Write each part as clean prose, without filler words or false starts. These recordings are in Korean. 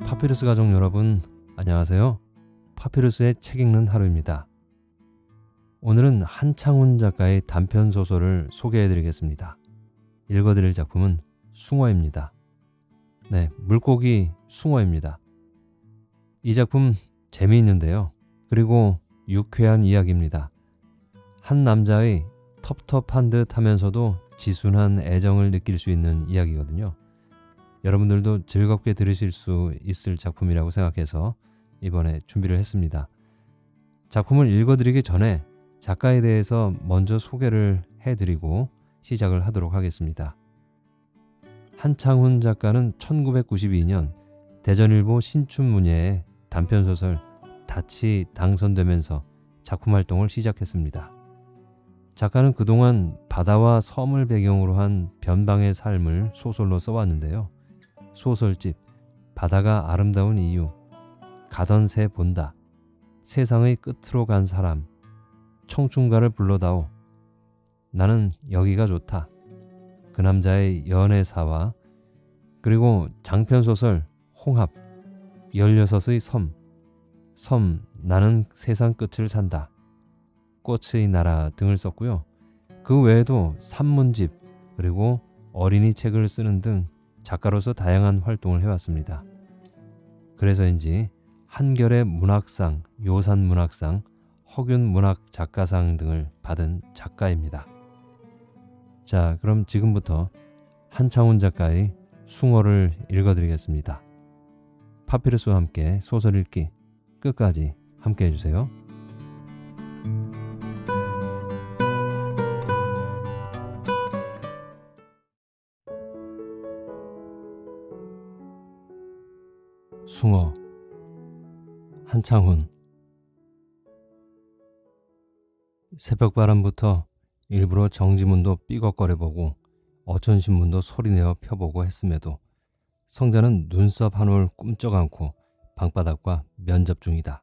파피루스 가족 여러분, 안녕하세요. 파피루스의 책 읽는 하루입니다. 오늘은 한창훈 작가의 단편 소설을 소개해 드리겠습니다. 읽어드릴 작품은 숭어입니다. 네, 물고기 숭어입니다. 이 작품 재미있는데요. 그리고 유쾌한 이야기입니다. 한 남자의 텁텁한 듯 하면서도 지순한 애정을 느낄 수 있는 이야기거든요. 여러분들도 즐겁게 들으실 수 있을 작품이라고 생각해서 이번에 준비를 했습니다. 작품을 읽어드리기 전에 작가에 대해서 먼저 소개를 해드리고 시작을 하도록 하겠습니다. 한창훈 작가는 1992년 대전일보 신춘문예에 단편소설 닻이 당선되면서 작품 활동을 시작했습니다. 작가는 그동안 바다와 섬을 배경으로 한 변방의 삶을 소설로 써왔는데요. 소설집 바다가 아름다운 이유, 가던 새 본다, 세상의 끝으로 간 사람, 청춘가를 불러다오, 나는 여기가 좋다, 그 남자의 연애사와, 그리고 장편소설 홍합, 16의 섬, 나는 세상 끝을 산다, 꽃의 나라 등을 썼고요. 그 외에도 산문집 그리고 어린이 책을 쓰는 등 작가로서 다양한 활동을 해왔습니다. 그래서인지 한겨레 문학상, 요산문학상, 허균문학작가상 등을 받은 작가입니다. 자, 그럼 지금부터 한창훈 작가의 숭어를 읽어드리겠습니다. 파피루스와 함께 소설 읽기 끝까지 함께 해주세요. 숭어, 한창훈. 새벽바람부터 일부러 정지문도 삐걱거려보고 어촌신문도 소리내어 펴보고 했음에도 성자는 눈썹 한 올 꿈쩍 않고 방바닥과 면접 중이다.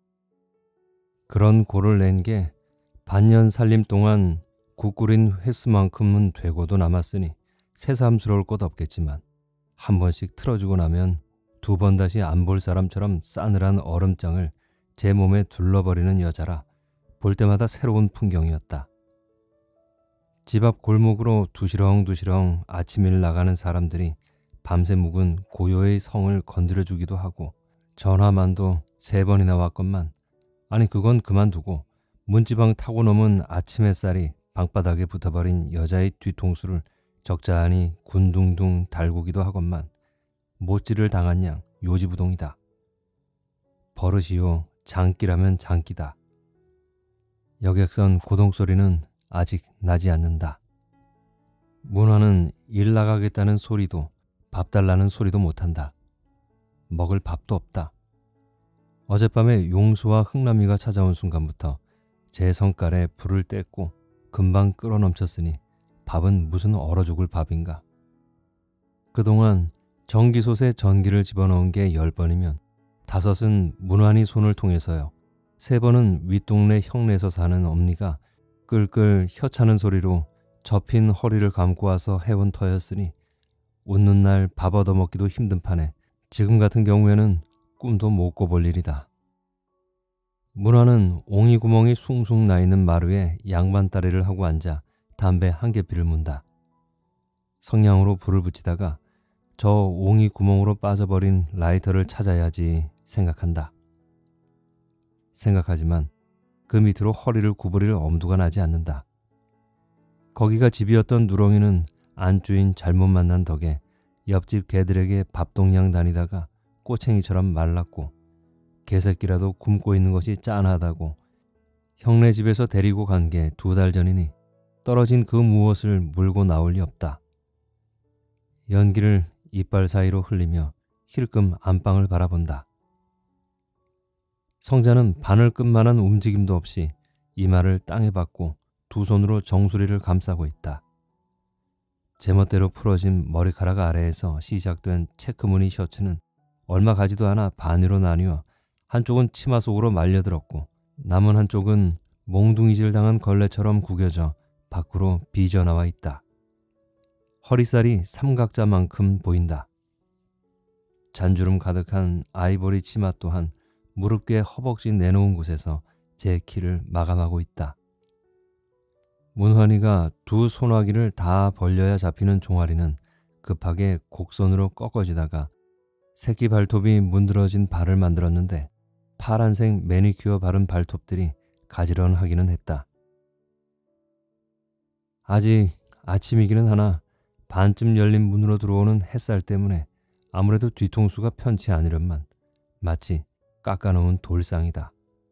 그런 고를 낸 게 반년 살림 동안 국 끓인 횟수만큼은 되고도 남았으니 새삼스러울 것 없겠지만 한 번씩 틀어주고 나면 두 번 다시 안 볼 사람처럼 싸늘한 얼음장을 제 몸에 둘러버리는 여자라 볼 때마다 새로운 풍경이었다. 집 앞 골목으로 두시렁두시렁 아침일 나가는 사람들이 밤새 묵은 고요의 성을 건드려주기도 하고 전화만도 3번이나 왔건만, 아니 그건 그만두고 문지방 타고 넘은 아침 햇살이 방바닥에 붙어버린 여자의 뒤통수를 적잖이 군둥둥 달구기도 하건만 못질을 당한 양 요지부동이다. 버릇이요 장기라면 장기다. 여객선 고동소리는 아직 나지 않는다. 문화는 일 나가겠다는 소리도 밥 달라는 소리도 못한다. 먹을 밥도 없다. 어젯밤에 용수와 흥남이가 찾아온 순간부터 제 성깔에 불을 뗐고 금방 끓어넘쳤으니 밥은 무슨 얼어 죽을 밥인가. 그동안 전기솥에 전기를 집어넣은 게 10번이면 5은 문환이 손을 통해서요. 3번은 윗동네 형네에서 사는 엄니가 끌끌 혀차는 소리로 접힌 허리를 감고 와서 해온 터였으니 웃는 날 밥 얻어먹기도 힘든 판에 지금 같은 경우에는 꿈도 못 꿔볼 일이다. 문화는 옹이 구멍이 숭숭 나있는 마루에 양반다리를 하고 앉아 담배 한 개피를 문다. 성냥으로 불을 붙이다가 저 옹이 구멍으로 빠져버린 라이터를 찾아야지 생각한다. 생각하지만 그 밑으로 허리를 구부릴 엄두가 나지 않는다. 거기가 집이었던 누렁이는 안주인 잘못 만난 덕에 옆집 개들에게 밥동량 다니다가 꼬챙이처럼 말랐고 개새끼라도 굶고 있는 것이 짠하다고 형네 집에서 데리고 간 게 2달 전이니 떨어진 그 무엇을 물고 나올 리 없다. 연기를 이빨 사이로 흘리며 힐끔 안방을 바라본다. 성자는 바늘끝만한 움직임도 없이 이마를 땅에 박고 두 손으로 정수리를 감싸고 있다. 제멋대로 풀어진 머리카락 아래에서 시작된 체크무늬 셔츠는 얼마 가지도 않아 반으로 나뉘어 한쪽은 치마 속으로 말려들었고 남은 한쪽은 몽둥이질 당한 걸레처럼 구겨져 밖으로 삐져나와 있다. 허리살이 삼각자만큼 보인다. 잔주름 가득한 아이보리 치마 또한 무릎 꽤 허벅지 내놓은 곳에서 제 키를 마감하고 있다. 문환이가 두 손아귀를 다 벌려야 잡히는 종아리는 급하게 곡선으로 꺾어지다가 새끼 발톱이 문드러진 발을 만들었는데 파란색 매니큐어 바른 발톱들이 가지런하기는 했다. 아직 아침이기는 하나 반쯤 열린 문으로 들어오는 햇살 때문에 아무래도 뒤통수가 편치 않으련만 마치 깎아놓은 돌상이다.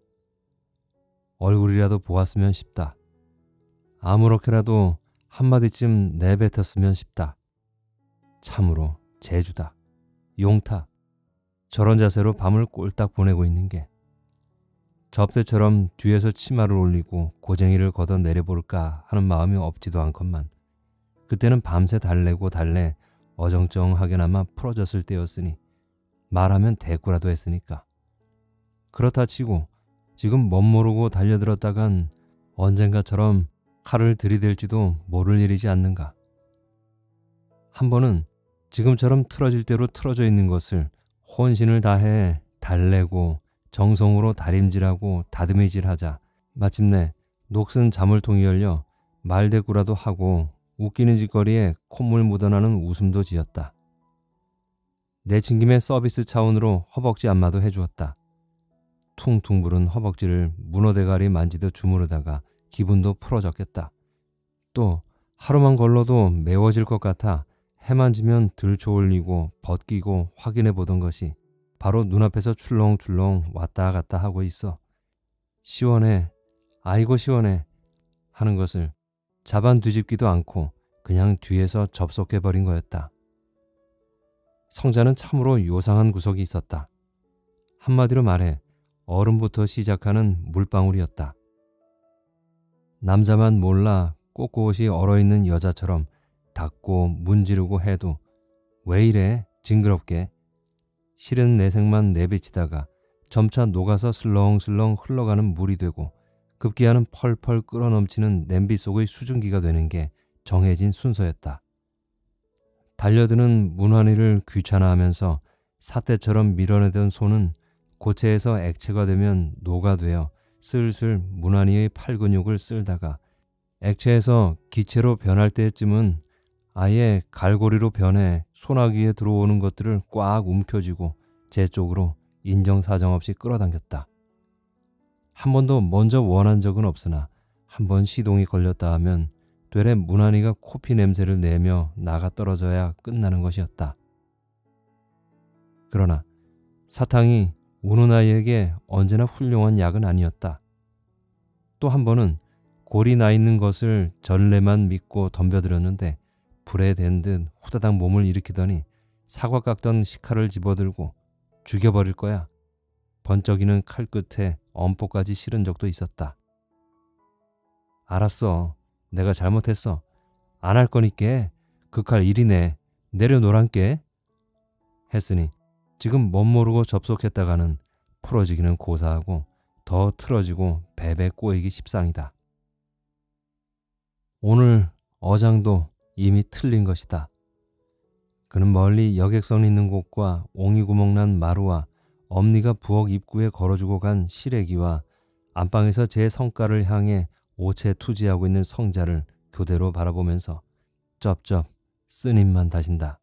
얼굴이라도 보았으면 싶다. 아무렇게라도 한마디쯤 내뱉었으면 싶다. 참으로 재주다. 용타. 저런 자세로 밤을 꼴딱 보내고 있는 게. 접대처럼 뒤에서 치마를 올리고 고쟁이를 걷어 내려볼까 하는 마음이 없지도 않건만 그때는 밤새 달래고 달래 어정쩡하게나마 풀어졌을 때였으니 말하면 대꾸라도 했으니까. 그렇다 치고 지금 멋모르고 달려들었다간 언젠가처럼 칼을 들이댈지도 모를 일이지 않는가. 한 번은 지금처럼 틀어질 대로 틀어져 있는 것을 혼신을 다해 달래고 정성으로 다림질하고 다듬이질하자 마침내 녹슨 자물통이 열려 말대꾸라도 하고 웃기는 짓거리에 콧물 묻어나는 웃음도 지었다. 내친 김에 서비스 차원으로 허벅지 안마도 해주었다. 퉁퉁 부른 허벅지를 문어대가리 만지듯 주무르다가 기분도 풀어졌겠다. 또 하루만 걸러도 매워질 것 같아 해만 지면 들쳐올리고 벗기고 확인해 보던 것이 바로 눈앞에서 출렁출렁 왔다 갔다 하고 있어 시원해, 아이고 시원해 하는 것을 자반 뒤집기도 않고 그냥 뒤에서 접속해버린 거였다. 성자는 참으로 요상한 구석이 있었다. 한마디로 말해 얼음부터 시작하는 물방울이었다. 남자만 몰라 꼿꼿이 얼어있는 여자처럼 닦고 문지르고 해도 왜 이래 징그럽게 싫은 내색만 내비치다가 점차 녹아서 슬렁슬렁 흘러가는 물이 되고 급기야는 펄펄 끓어넘치는 냄비 속의 수증기가 되는 게 정해진 순서였다. 달려드는 문환이를 귀찮아하면서 사태처럼 밀어내던 손은 고체에서 액체가 되면 녹아되어 슬슬 문환이의 팔 근육을 쓸다가 액체에서 기체로 변할 때쯤은 아예 갈고리로 변해 손아귀에 들어오는 것들을 꽉 움켜쥐고 제 쪽으로 인정사정 없이 끌어당겼다. 한 번도 먼저 원한 적은 없으나 한 번 시동이 걸렸다 하면 되레 문환이가 코피 냄새를 내며 나가 떨어져야 끝나는 것이었다. 그러나 사탕이 우는 아이에게 언제나 훌륭한 약은 아니었다. 또 한 번은 골이 나 있는 것을 전례만 믿고 덤벼들었는데 불에 댄 듯 후다닥 몸을 일으키더니 사과 깎던 식칼을 집어들고 죽여버릴 거야. 번쩍이는 칼 끝에 엄포까지 실은 적도 있었다. 알았어. 내가 잘못했어. 안 할 거니께 그 칼 이리 내려놓란께 했으니 지금 멋모르고 접속했다가는 풀어지기는 고사하고 더 틀어지고 베베 꼬이기 십상이다. 오늘 어장도 이미 틀린 것이다. 그는 멀리 여객선 있는 곳과 옹이구멍 난 마루와 엄니가 부엌 입구에 걸어주고 간 시래기와 안방에서 제 성가를 향해 오체 투지하고 있는 성자를 교대로 바라보면서 쩝쩝 쓴입만 다신다.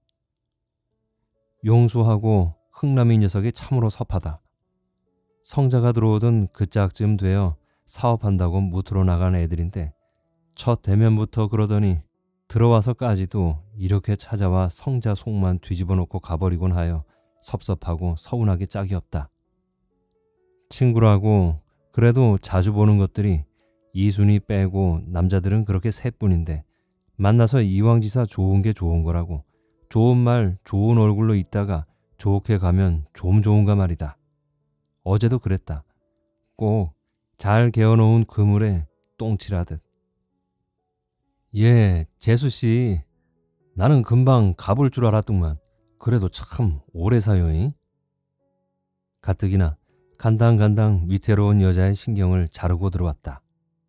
용수하고 흥남이 녀석이 참으로 섭하다. 성자가 들어오던 그 짝쯤 되어 사업한다고 무트로 나간 애들인데 첫 대면부터 그러더니 들어와서까지도 이렇게 찾아와 성자 속만 뒤집어 놓고 가버리곤 하여 섭섭하고 서운하기 짝이 없다. 친구라고 그래도 자주 보는 것들이 이순이 빼고 남자들은 그렇게 셋뿐인데 만나서 이왕지사 좋은 게 좋은 거라고 좋은 말 좋은 얼굴로 있다가 좋게 가면 좀 좋은가 말이다. 어제도 그랬다. 꼭 잘 개어놓은 그물에 똥칠하듯. 예, 재수씨. 나는 금방 가볼 줄 알았더만. 그래도 참 오래 사요잉. 가뜩이나 간당간당 위태로운 여자의 신경을 자르고 들어왔다.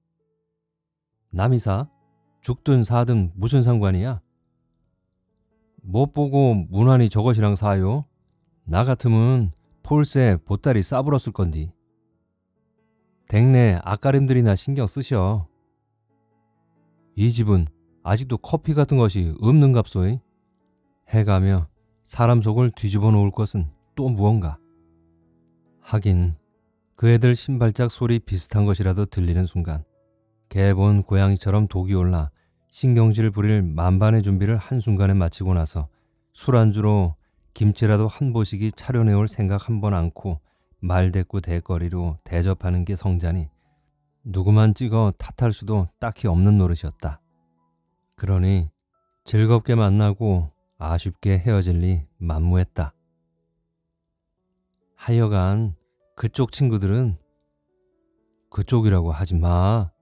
남이사? 죽든 사든 무슨 상관이야? 못 보고 문환이 저것이랑 사요? 나 같으면 폴세 보따리 싸불었을 건디. 댁내 앞가림들이나 신경 쓰셔. 이 집은 아직도 커피 같은 것이 없는갑소이. 해가며 사람 속을 뒤집어 놓을 것은 또 무언가. 하긴 그 애들 신발짝 소리 비슷한 것이라도 들리는 순간 개본 고양이처럼 독이 올라 신경질 부릴 만반의 준비를 한순간에 마치고 나서 술안주로 김치라도 한 보식이 차려내올 생각 한 번 않고 말대꾸 대거리로 대접하는 게 성자니 누구만 찍어 탓할 수도 딱히 없는 노릇이었다. 그러니 즐겁게 만나고 아쉽게 헤어질 리 만무했다. 하여간 그쪽 친구들은 그쪽이라고 하지 마.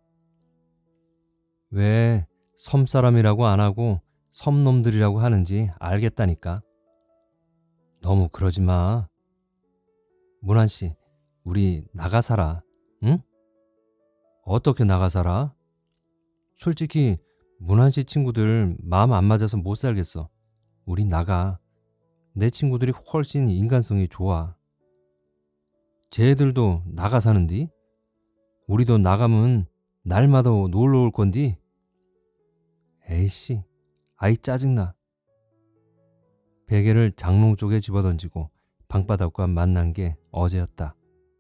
왜 섬사람이라고 안 하고 섬놈들이라고 하는지 알겠다니까. 너무 그러지 마. 문환씨, 우리 나가 살아. 응? 어떻게 나가 살아? 솔직히 문환씨 친구들 마음 안 맞아서 못 살겠어. 우리 나가. 내 친구들이 훨씬 인간성이 좋아. 쟤들도 나가 사는디? 우리도 나가면 날마다 놀러 올 건디? 에이씨, 아이 짜증나. 베개를 장롱 쪽에 집어던지고 방바닥과 만난 게 어제였다.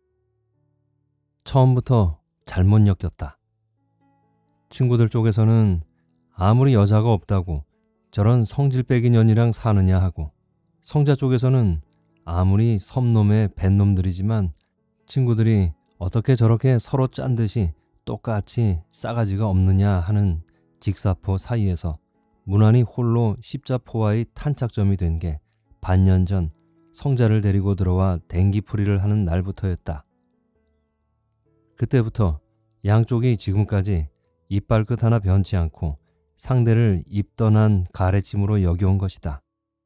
처음부터 잘못 엮였다. 친구들 쪽에서는 아무리 여자가 없다고 저런 성질빼기 년이랑 사느냐 하고, 성자 쪽에서는 아무리 섬놈의 뱃놈들이지만 친구들이 어떻게 저렇게 서로 짠 듯이 똑같이 싸가지가 없느냐 하는 직사포 사이에서 문환이 홀로 십자포와의 탄착점이 된 게 반년 전 성자를 데리고 들어와 댕기풀이를 하는 날부터였다. 그때부터 양쪽이 지금까지 이빨 끝 하나 변치 않고 상대를 입던한 가래침으로 여겨온 것이다.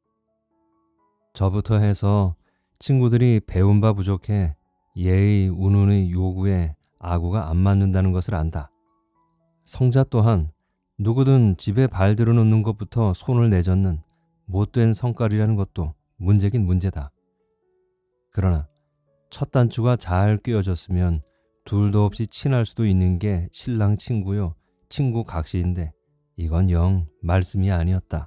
저부터 해서 친구들이 배운 바 부족해 예의 운운의 요구에 아구가 안 맞는다는 것을 안다. 성자 또한 누구든 집에 발 들여놓는 것부터 손을 내젓는 못된 성깔이라는 것도 문제긴 문제다. 그러나 첫 단추가 잘 끼워졌으면 둘도 없이 친할 수도 있는 게 신랑 친구요, 친구 각시인데 이건 영 말씀이 아니었다.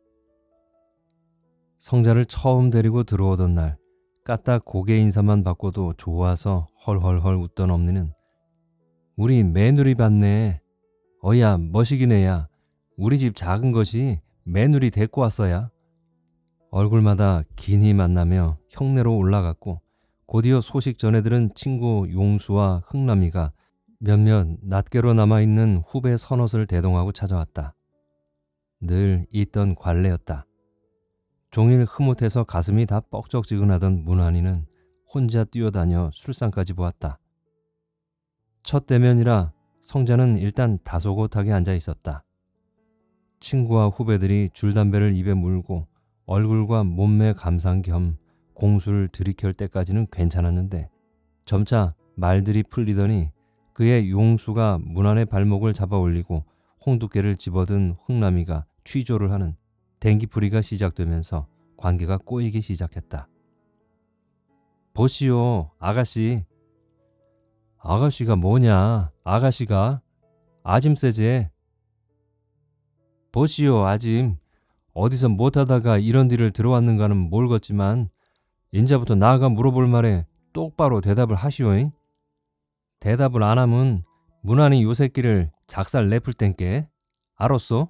성자를 처음 데리고 들어오던 날 까딱 고개 인사만 받고도 좋아서 헐헐헐 웃던 엄니는 우리 며느리 봤네. 어야 머시기네야. 우리 집 작은 것이 며느리 데리고 왔어야. 얼굴마다 긴히 만나며 형네로 올라갔고 곧이어 소식 전해들은 친구 용수와 흥남이가 몇몇 낱개로 남아있는 후배 선옷을 대동하고 찾아왔다. 늘 있던 관례였다. 종일 흐뭇해서 가슴이 다 뻑적지근하던 문환이는 혼자 뛰어다녀 술상까지 보았다. 첫 대면이라 성자는 일단 다소곳하게 앉아 있었다. 친구와 후배들이 줄담배를 입에 물고 얼굴과 몸매 감상 겸 공수를 들이켤 때까지는 괜찮았는데 점차 말들이 풀리더니 그의 용수가 문환의 발목을 잡아 올리고 홍두깨를 집어든 흥남이가 취조를 하는 댕기풀이가 시작되면서 관계가 꼬이기 시작했다. 보시오, 아가씨. 아가씨가 뭐냐, 아가씨가. 아짐세제. 보시오, 아짐. 어디서 못하다가 이런 일을 들어왔는가는 몰겠지만 인자부터 나가 물어볼 말에 똑바로 대답을 하시오잉. 대답을 안 하면 문환이 요 새끼를 작살 내풀 땐께. 알았소?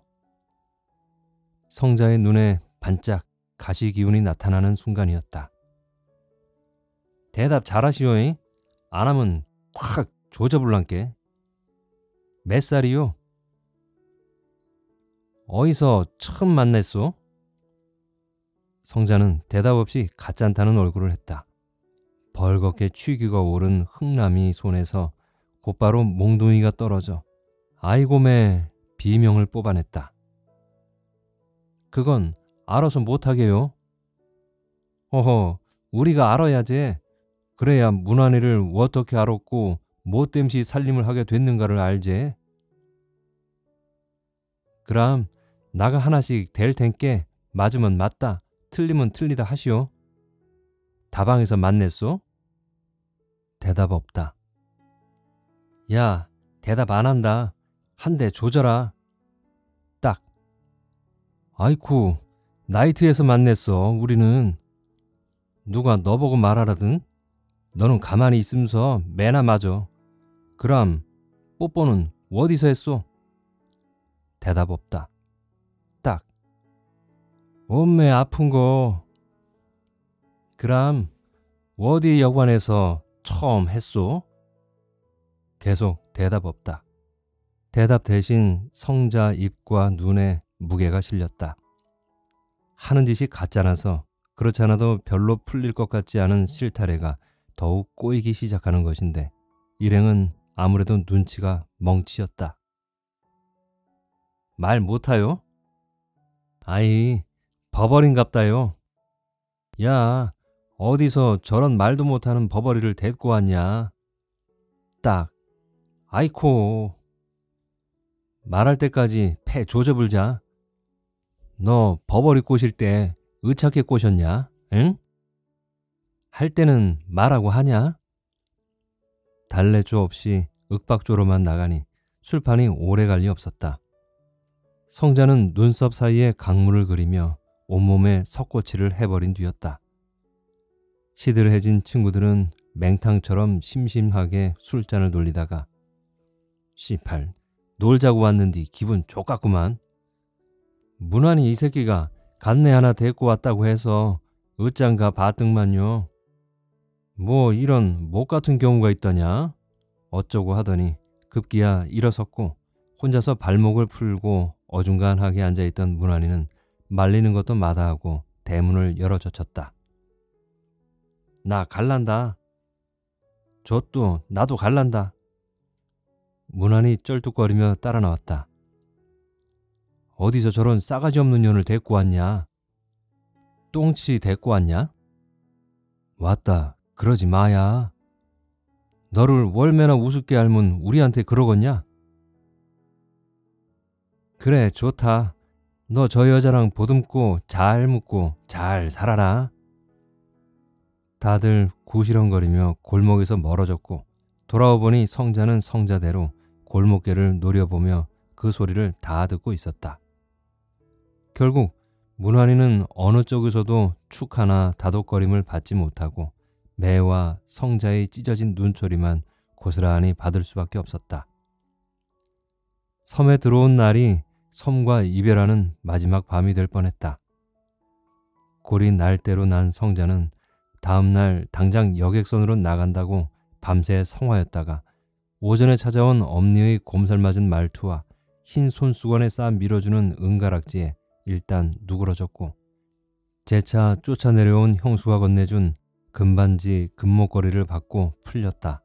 성자의 눈에 반짝 가시 기운이 나타나는 순간이었다. 대답 잘하시오잉. 안 하면 확 조져불란께. 몇 살이요? 어디서 처음 만났소? 성자는 대답 없이 가짠다는 얼굴을 했다. 벌겋게 취기가 오른 흥남이 손에서 곧바로 몽둥이가 떨어져 아이고매 비명을 뽑아냈다. 그건 알아서 못하게요. 어허, 우리가 알아야지. 그래야 문환이를 어떻게 알았고 못됨시 살림을 하게 됐는가를 알제. 그럼 나가 하나씩 될 텐께 맞으면 맞다, 틀리면 틀리다 하시오. 다방에서 만났소? 대답 없다. 야, 대답 안 한다. 한 대 조져라. 딱. 아이쿠, 나이트에서 만났어, 우리는. 누가 너 보고 말하라든? 너는 가만히 있으면서 매나 맞어. 그럼 뽀뽀는 어디서 했소? 대답 없다. 딱. 엄매 아픈 거. 그럼 어디 여관에서 처음 했소? 계속 대답 없다. 대답 대신 성자 입과 눈에 무게가 실렸다. 하는 짓이 같잖아서 그렇지 않아도 별로 풀릴 것 같지 않은 실타래가 더욱 꼬이기 시작하는 것인데 일행은 아무래도 눈치가 멍치였다. 말 못하요? 아이, 버버린갑다요. 야, 어디서 저런 말도 못하는 버버리를 데리고 왔냐? 딱. 아이코. 말할 때까지 패 조져불자. 너 버버리 꼬실 때 의착해 꼬셨냐? 응? 할 때는 말하고 하냐? 달래조 없이 윽박조로만 나가니 술판이 오래 갈 리 없었다. 성자는 눈썹 사이에 강물을 그리며 온몸에 석고치를 해버린 뒤였다. 시들해진 친구들은 맹탕처럼 심심하게 술잔을 돌리다가 씨팔, 놀자고 왔는디 기분 족같구만. 문환이 이 새끼가 간내 하나 데리고 왔다고 해서 어짠가 봤더만요. 뭐 이런 못 같은 경우가 있더냐? 어쩌고 하더니 급기야 일어섰고 혼자서 발목을 풀고 어중간하게 앉아있던 문환이는 말리는 것도 마다하고 대문을 열어젖혔다. 나 갈란다. 저또 나도 갈란다. 문환이 쩔뚝거리며 따라 나왔다. 어디서 저런 싸가지 없는 년을 데리고 왔냐? 똥치 데리고 왔냐? 왔다. 그러지 마야. 너를 월매나 우습게 알면 우리한테 그러겠냐? 그래, 좋다. 너 저 여자랑 보듬고 잘 묻고 잘 살아라. 다들 구시렁거리며 골목에서 멀어졌고 돌아오보니 성자는 성자대로 골목길을 노려보며 그 소리를 다 듣고 있었다. 결국 문환이는 어느 쪽에서도 축 하나 다독거림을 받지 못하고 매와 성자의 찢어진 눈초리만 고스란히 받을 수밖에 없었다. 섬에 들어온 날이 섬과 이별하는 마지막 밤이 될 뻔했다. 골이 날대로 난 성자는 다음날 당장 여객선으로 나간다고 밤새 성화였다가 오전에 찾아온 엄니의 곰살맞은 말투와 흰 손수건에 싸 밀어주는 은가락지에 일단 누그러졌고 재차 쫓아내려온 형수가 건네준 금반지 금목걸이를 받고 풀렸다.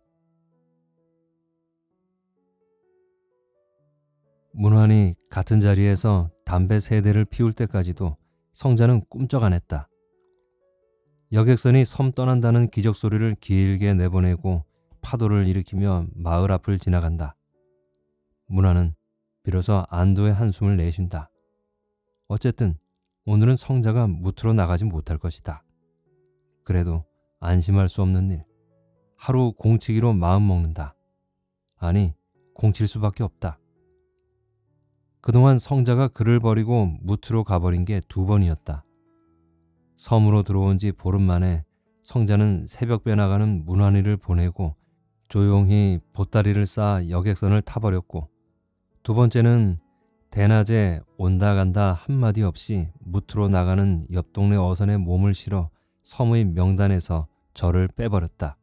문환이 같은 자리에서 담배 3대를 피울 때까지도 성자는 꿈쩍 안 했다. 여객선이 섬 떠난다는 기적소리를 길게 내보내고 파도를 일으키며 마을 앞을 지나간다. 문환은 비로소 안도의 한숨을 내쉰다. 어쨌든 오늘은 성자가 무트로 나가지 못할 것이다. 그래도 안심할 수 없는 일. 하루 공치기로 마음먹는다. 아니, 공칠 수밖에 없다. 그동안 성자가 그를 버리고 무트로 가버린 게 2번이었다. 섬으로 들어온 지 보름 만에 성자는 새벽배 나가는 문환이를 보내고 조용히 보따리를 쌓아 여객선을 타버렸고 2번째는 대낮에 온다 간다 한마디 없이 무트로 나가는 옆 동네 어선에 몸을 실어 섬의 명단에서 저를 빼버렸다.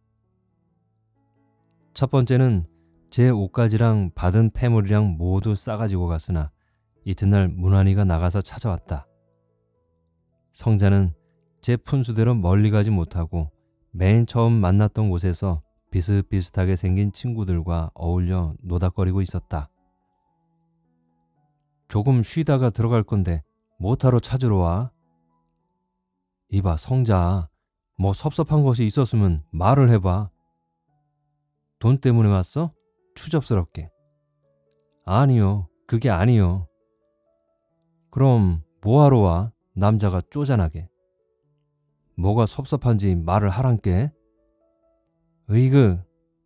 첫 번째는 제 옷가지랑 받은 폐물이랑 모두 싸가지고 갔으나 이튿날 문환이가 나가서 찾아왔다. 성자는 제 푼수대로 멀리 가지 못하고 맨 처음 만났던 곳에서 비슷비슷하게 생긴 친구들과 어울려 노닥거리고 있었다. 조금 쉬다가 들어갈 건데 뭐하러 찾으러 와? 이봐 성자, 뭐 섭섭한 것이 있었으면 말을 해봐. 돈 때문에 왔어? 추접스럽게. 아니요, 그게 아니요. 그럼 뭐하러 와? 남자가 쪼잔하게. 뭐가 섭섭한지 말을 하란께. 으이그.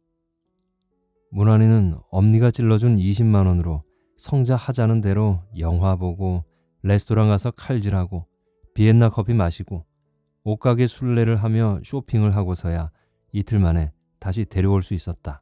문환이는 엄니가 찔러준 20만 원으로 성자 하자는 대로 영화 보고 레스토랑 가서 칼질하고 비엔나 커피 마시고 옷가게 순례를 하며 쇼핑을 하고서야 이틀 만에 다시 데려올 수 있었다.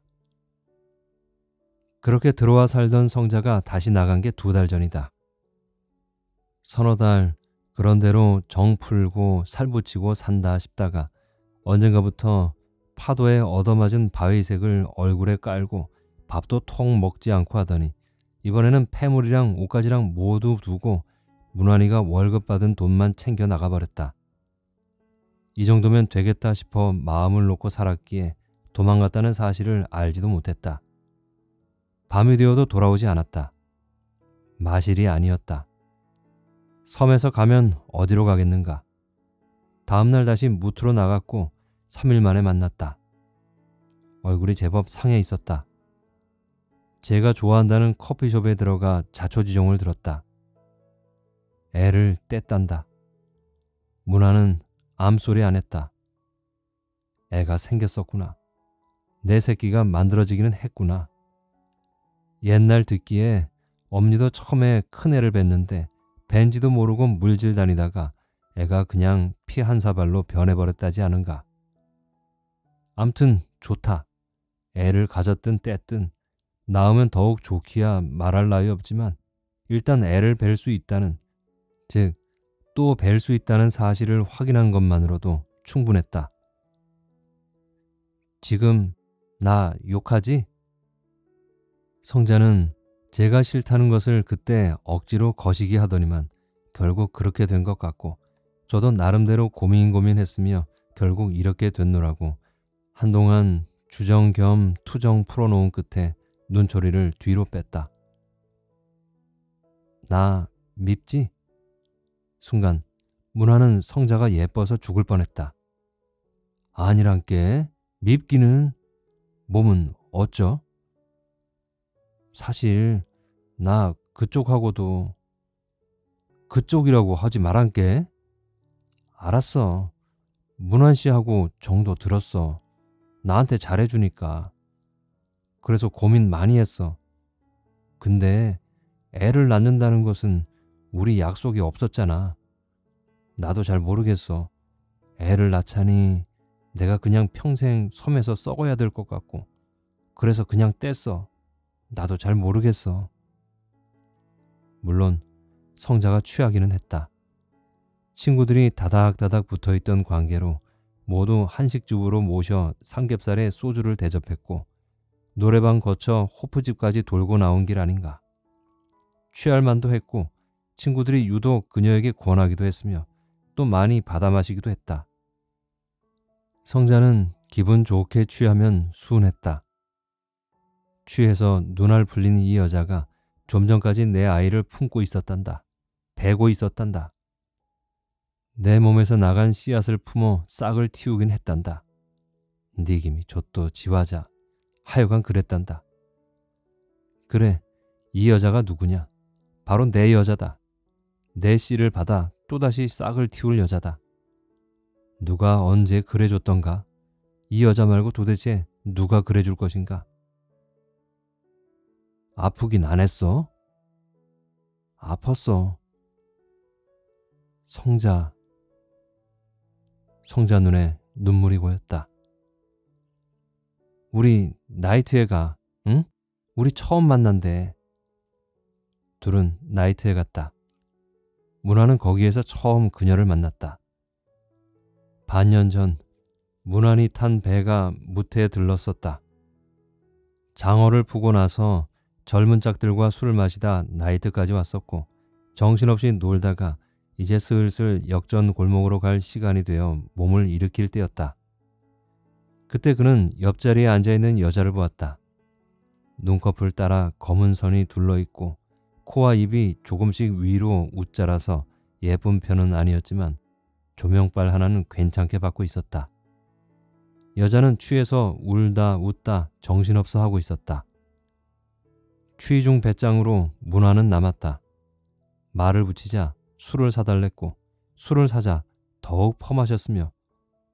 그렇게 들어와 살던 성자가 다시 나간 게 2달 전이다. 서너 달 그런 대로 정 풀고 살 붙이고 산다 싶다가 언젠가부터 파도에 얻어맞은 바위색을 얼굴에 깔고 밥도 통 먹지 않고 하더니 이번에는 폐물이랑 옷가지랑 모두 두고 문환이가 월급 받은 돈만 챙겨 나가버렸다. 이 정도면 되겠다 싶어 마음을 놓고 살았기에 도망갔다는 사실을 알지도 못했다. 밤이 되어도 돌아오지 않았다. 마실이 아니었다. 섬에서 가면 어디로 가겠는가. 다음날 다시 무트로 나갔고 3일 만에 만났다. 얼굴이 제법 상해 있었다. 제가 좋아한다는 커피숍에 들어가 자초지종을 들었다. 애를 떼딴다. 문화는 암소리 안 했다. 애가 생겼었구나. 내 새끼가 만들어지기는 했구나. 옛날 듣기에 엄니도 처음에 큰애를 뵀는데 뵌지도 모르고 물질 다니다가 애가 그냥 피 한 사발로 변해버렸다지 않은가. 암튼 좋다. 애를 가졌든 뗐든 낳으면 더욱 좋기야 말할 나위 없지만 일단 애를 뵐 수 있다는, 즉 또 뵐 수 있다는 사실을 확인한 것만으로도 충분했다. 지금 나 욕하지? 성자는 제가 싫다는 것을 그때 억지로 거시기 하더니만 결국 그렇게 된 것 같고 저도 나름대로 고민했으며 결국 이렇게 됐노라고 한동안 주정 겸 투정 풀어놓은 끝에 눈초리를 뒤로 뺐다. 나 밉지? 순간 문화는 성자가 예뻐서 죽을 뻔했다. 아니란께. 밉기는. 몸은 어쩌? 사실 나 그쪽하고도. 그쪽이라고 하지 말란께. 알았어. 문환씨하고 정도 들었어. 나한테 잘해주니까. 그래서 고민 많이 했어. 근데 애를 낳는다는 것은 우리 약속이 없었잖아. 나도 잘 모르겠어. 애를 낳자니 내가 그냥 평생 섬에서 썩어야 될 것 같고 그래서 그냥 뗐어. 나도 잘 모르겠어. 물론 성자가 취하기는 했다. 친구들이 다닥다닥 붙어있던 관계로 모두 한식집으로 모셔 삼겹살에 소주를 대접했고 노래방 거쳐 호프집까지 돌고 나온 길 아닌가. 취할 만도 했고 친구들이 유독 그녀에게 권하기도 했으며 또 많이 받아 마시기도 했다. 성자는 기분 좋게 취하면 순했다. 취해서 눈알 풀린 이 여자가 좀 전까지 내 아이를 품고 있었단다. 대고 있었단다. 내 몸에서 나간 씨앗을 품어 싹을 틔우긴 했단다. 네 김이 좆도 지화자. 하여간 그랬단다. 그래, 이 여자가 누구냐? 바로 내 여자다. 내 씨를 받아 또다시 싹을 틔울 여자다. 누가 언제 그래줬던가? 이 여자 말고 도대체 누가 그래줄 것인가? 아프긴 안 했어? 아팠어. 성자 눈에 눈물이 고였다. 우리 나이트에 가, 응? 우리 처음 만난대. 둘은 나이트에 갔다. 문화는 거기에서 처음 그녀를 만났다. 반년 전 문환이 탄 배가 무태에 들렀었다. 장어를 푸고 나서 젊은 짝들과 술을 마시다 나이트까지 왔었고 정신없이 놀다가 이제 슬슬 역전 골목으로 갈 시간이 되어 몸을 일으킬 때였다. 그때 그는 옆자리에 앉아있는 여자를 보았다. 눈꺼풀 따라 검은 선이 둘러있고 코와 입이 조금씩 위로 웃자라서 예쁜 편은 아니었지만 조명빨 하나는 괜찮게 받고 있었다. 여자는 취해서 울다 웃다 정신없어 하고 있었다. 취 중 배짱으로 문화는 남았다. 말을 붙이자 술을 사달랬고 술을 사자 더욱 퍼마셨으며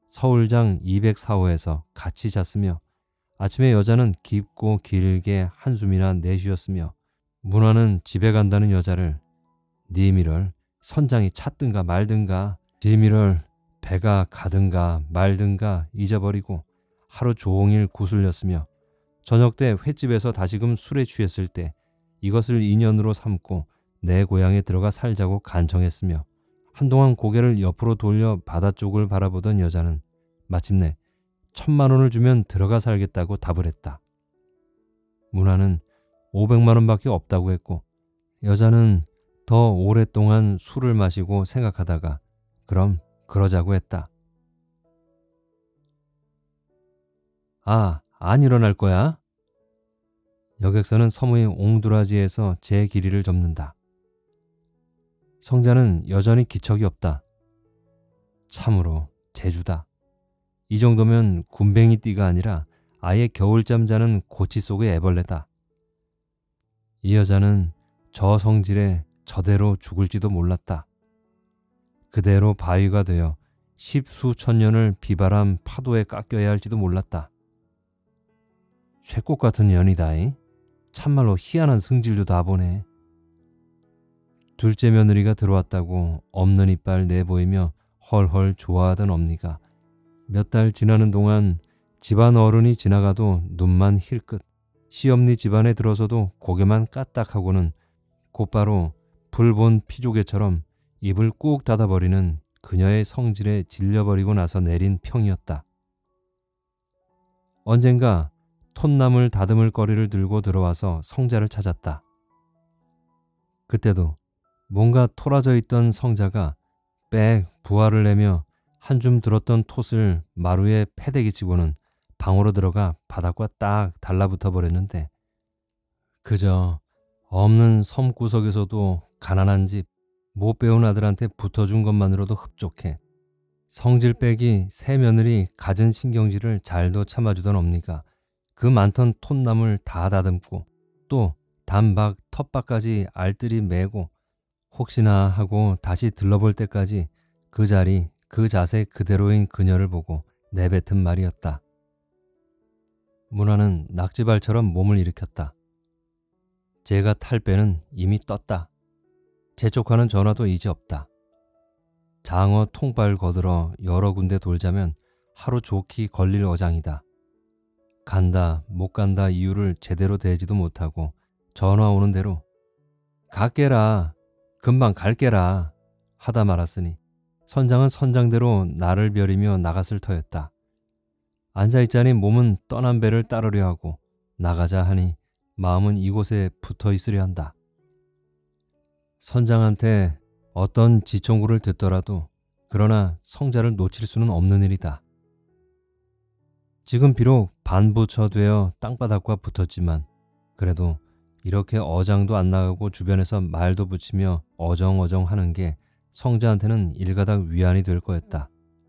서울장 204호에서 같이 잤으며 아침에 여자는 깊고 길게 한숨이나 내쉬었으며 문화는 집에 간다는 여자를 니미를 선장이 찼든가 말든가 니미를 배가 가든가 말든가 잊어버리고 하루 종일 구슬렸으며 저녁 때 횟집에서 다시금 술에 취했을 때 이것을 인연으로 삼고 내 고향에 들어가 살자고 간청했으며 한동안 고개를 옆으로 돌려 바다 쪽을 바라보던 여자는 마침내 1,000만 원을 주면 들어가 살겠다고 답을 했다. 문화는 500만 원밖에 없다고 했고 여자는 더 오랫동안 술을 마시고 생각하다가 그럼 그러자고 했다. 아, 안 일어날 거야? 여객선은 섬의 옹두라지에서 제 길이를 접는다. 성자는 여전히 기척이 없다. 참으로 재주다. 이 정도면 군뱅이 띠가 아니라 아예 겨울잠 자는 고치 속의 애벌레다. 이 여자는 저 성질에 저대로 죽을지도 몰랐다. 그대로 바위가 되어 십수천 년을 비바람 파도에 깎여야 할지도 몰랐다. 쇠꽃 같은 년이다이. 참말로 희한한 승질도 다 보네. 둘째 며느리가 들어왔다고 없는 이빨 내보이며 헐헐 좋아하던 엄니가 몇 달 지나는 동안 집안 어른이 지나가도 눈만 힐끗, 시엄니 집안에 들어서도 고개만 까딱하고는 곧바로 불본 피조개처럼 입을 꾹 닫아버리는 그녀의 성질에 질려버리고 나서 내린 평이었다. 언젠가 톳나물 다듬을 거리를 들고 들어와서 성자를 찾았다. 그때도 뭔가 토라져 있던 성자가 빽 부화를 내며 한 줌 들었던 톳을 마루에 패대기 치고는 방으로 들어가 바닥과 딱 달라붙어 버렸는데 그저 없는 섬구석에서도 가난한 집 못 배운 아들한테 붙어준 것만으로도 흡족해 성질 빼기 새 며느리 갖은 신경질을 잘도 참아주던 엄니가 그 많던 톳나물 다 다듬고 또 단박 텃밭까지 알뜰히 메고 혹시나 하고 다시 들러볼 때까지 그 자리 그 자세 그대로인 그녀를 보고 내뱉은 말이었다. 문화는 낙지발처럼 몸을 일으켰다. 제가 탈 배는 이미 떴다. 재촉하는 전화도 이제 없다. 장어 통발 거들어 여러 군데 돌자면 하루 좋기 걸릴 어장이다. 간다 못 간다 이유를 제대로 대지도 못하고 전화 오는 대로 갈게라 금방 갈게라 하다 말았으니 선장은 선장대로 나를 벼리며 나갔을 터였다. 앉아있자니 몸은 떠난 배를 따르려 하고 나가자 하니 마음은 이곳에 붙어 있으려 한다. 선장한테 어떤 지청구를 듣더라도 그러나 성자를 놓칠 수는 없는 일이다. 지금 비록 반부처되어 땅바닥과 붙었지만 그래도 이렇게 어장도 안 나가고 주변에서 말도 붙이며 어정어정 하는 게 성자한테는 일가닥 위안이 될 거였다.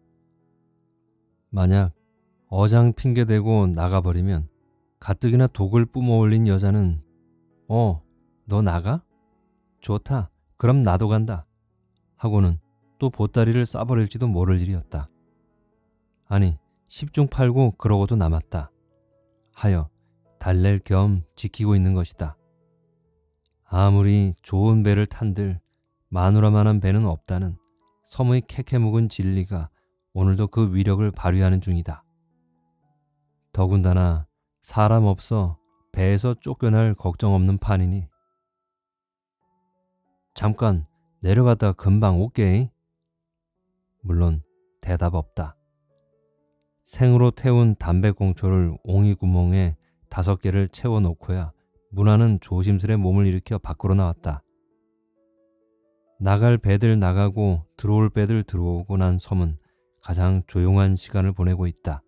만약 어장 핑계대고 나가버리면 가뜩이나 독을 뿜어올린 여자는 너 나가? 좋다. 그럼 나도 간다. 하고는 또 보따리를 싸버릴지도 모를 일이었다. 아니 10중 8구 그러고도 남았다. 하여 달랠 겸 지키고 있는 것이다. 아무리 좋은 배를 탄들 마누라만한 배는 없다는 섬의 캐캐 묵은 진리가 오늘도 그 위력을 발휘하는 중이다. 더군다나 사람 없어 배에서 쫓겨날 걱정 없는 판이니 잠깐 내려갔다 금방 올게. 물론 대답 없다. 생으로 태운 담배꽁초를 옹이 구멍에 5개를 채워놓고야 문화는 조심스레 몸을 일으켜 밖으로 나왔다. 나갈 배들 나가고 들어올 배들 들어오고 난 섬은 가장 조용한 시간을 보내고 있다.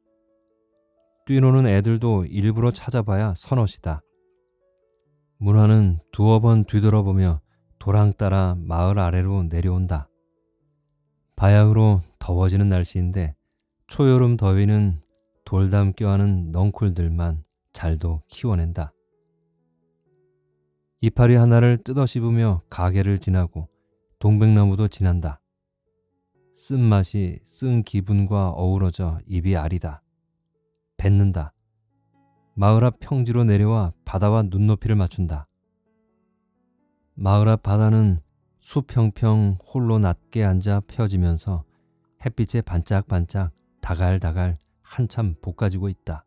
뛰노는 애들도 일부러 찾아봐야 서너시다. 문화는 두어 번 뒤돌아보며 도랑 따라 마을 아래로 내려온다. 바야흐로 더워지는 날씨인데 초여름 더위는 돌담 껴안은 넝쿨들만 잘도 키워낸다. 이파리 하나를 뜯어 씹으며 가게를 지나고 동백나무도 지난다. 쓴맛이 쓴 기분과 어우러져 입이 아리다. 뱉는다. 마을 앞 평지로 내려와 바다와 눈높이를 맞춘다. 마을 앞 바다는 수평평 홀로 낮게 앉아 펴지면서 햇빛에 반짝반짝 다갈다갈 한참 볶아지고 있다.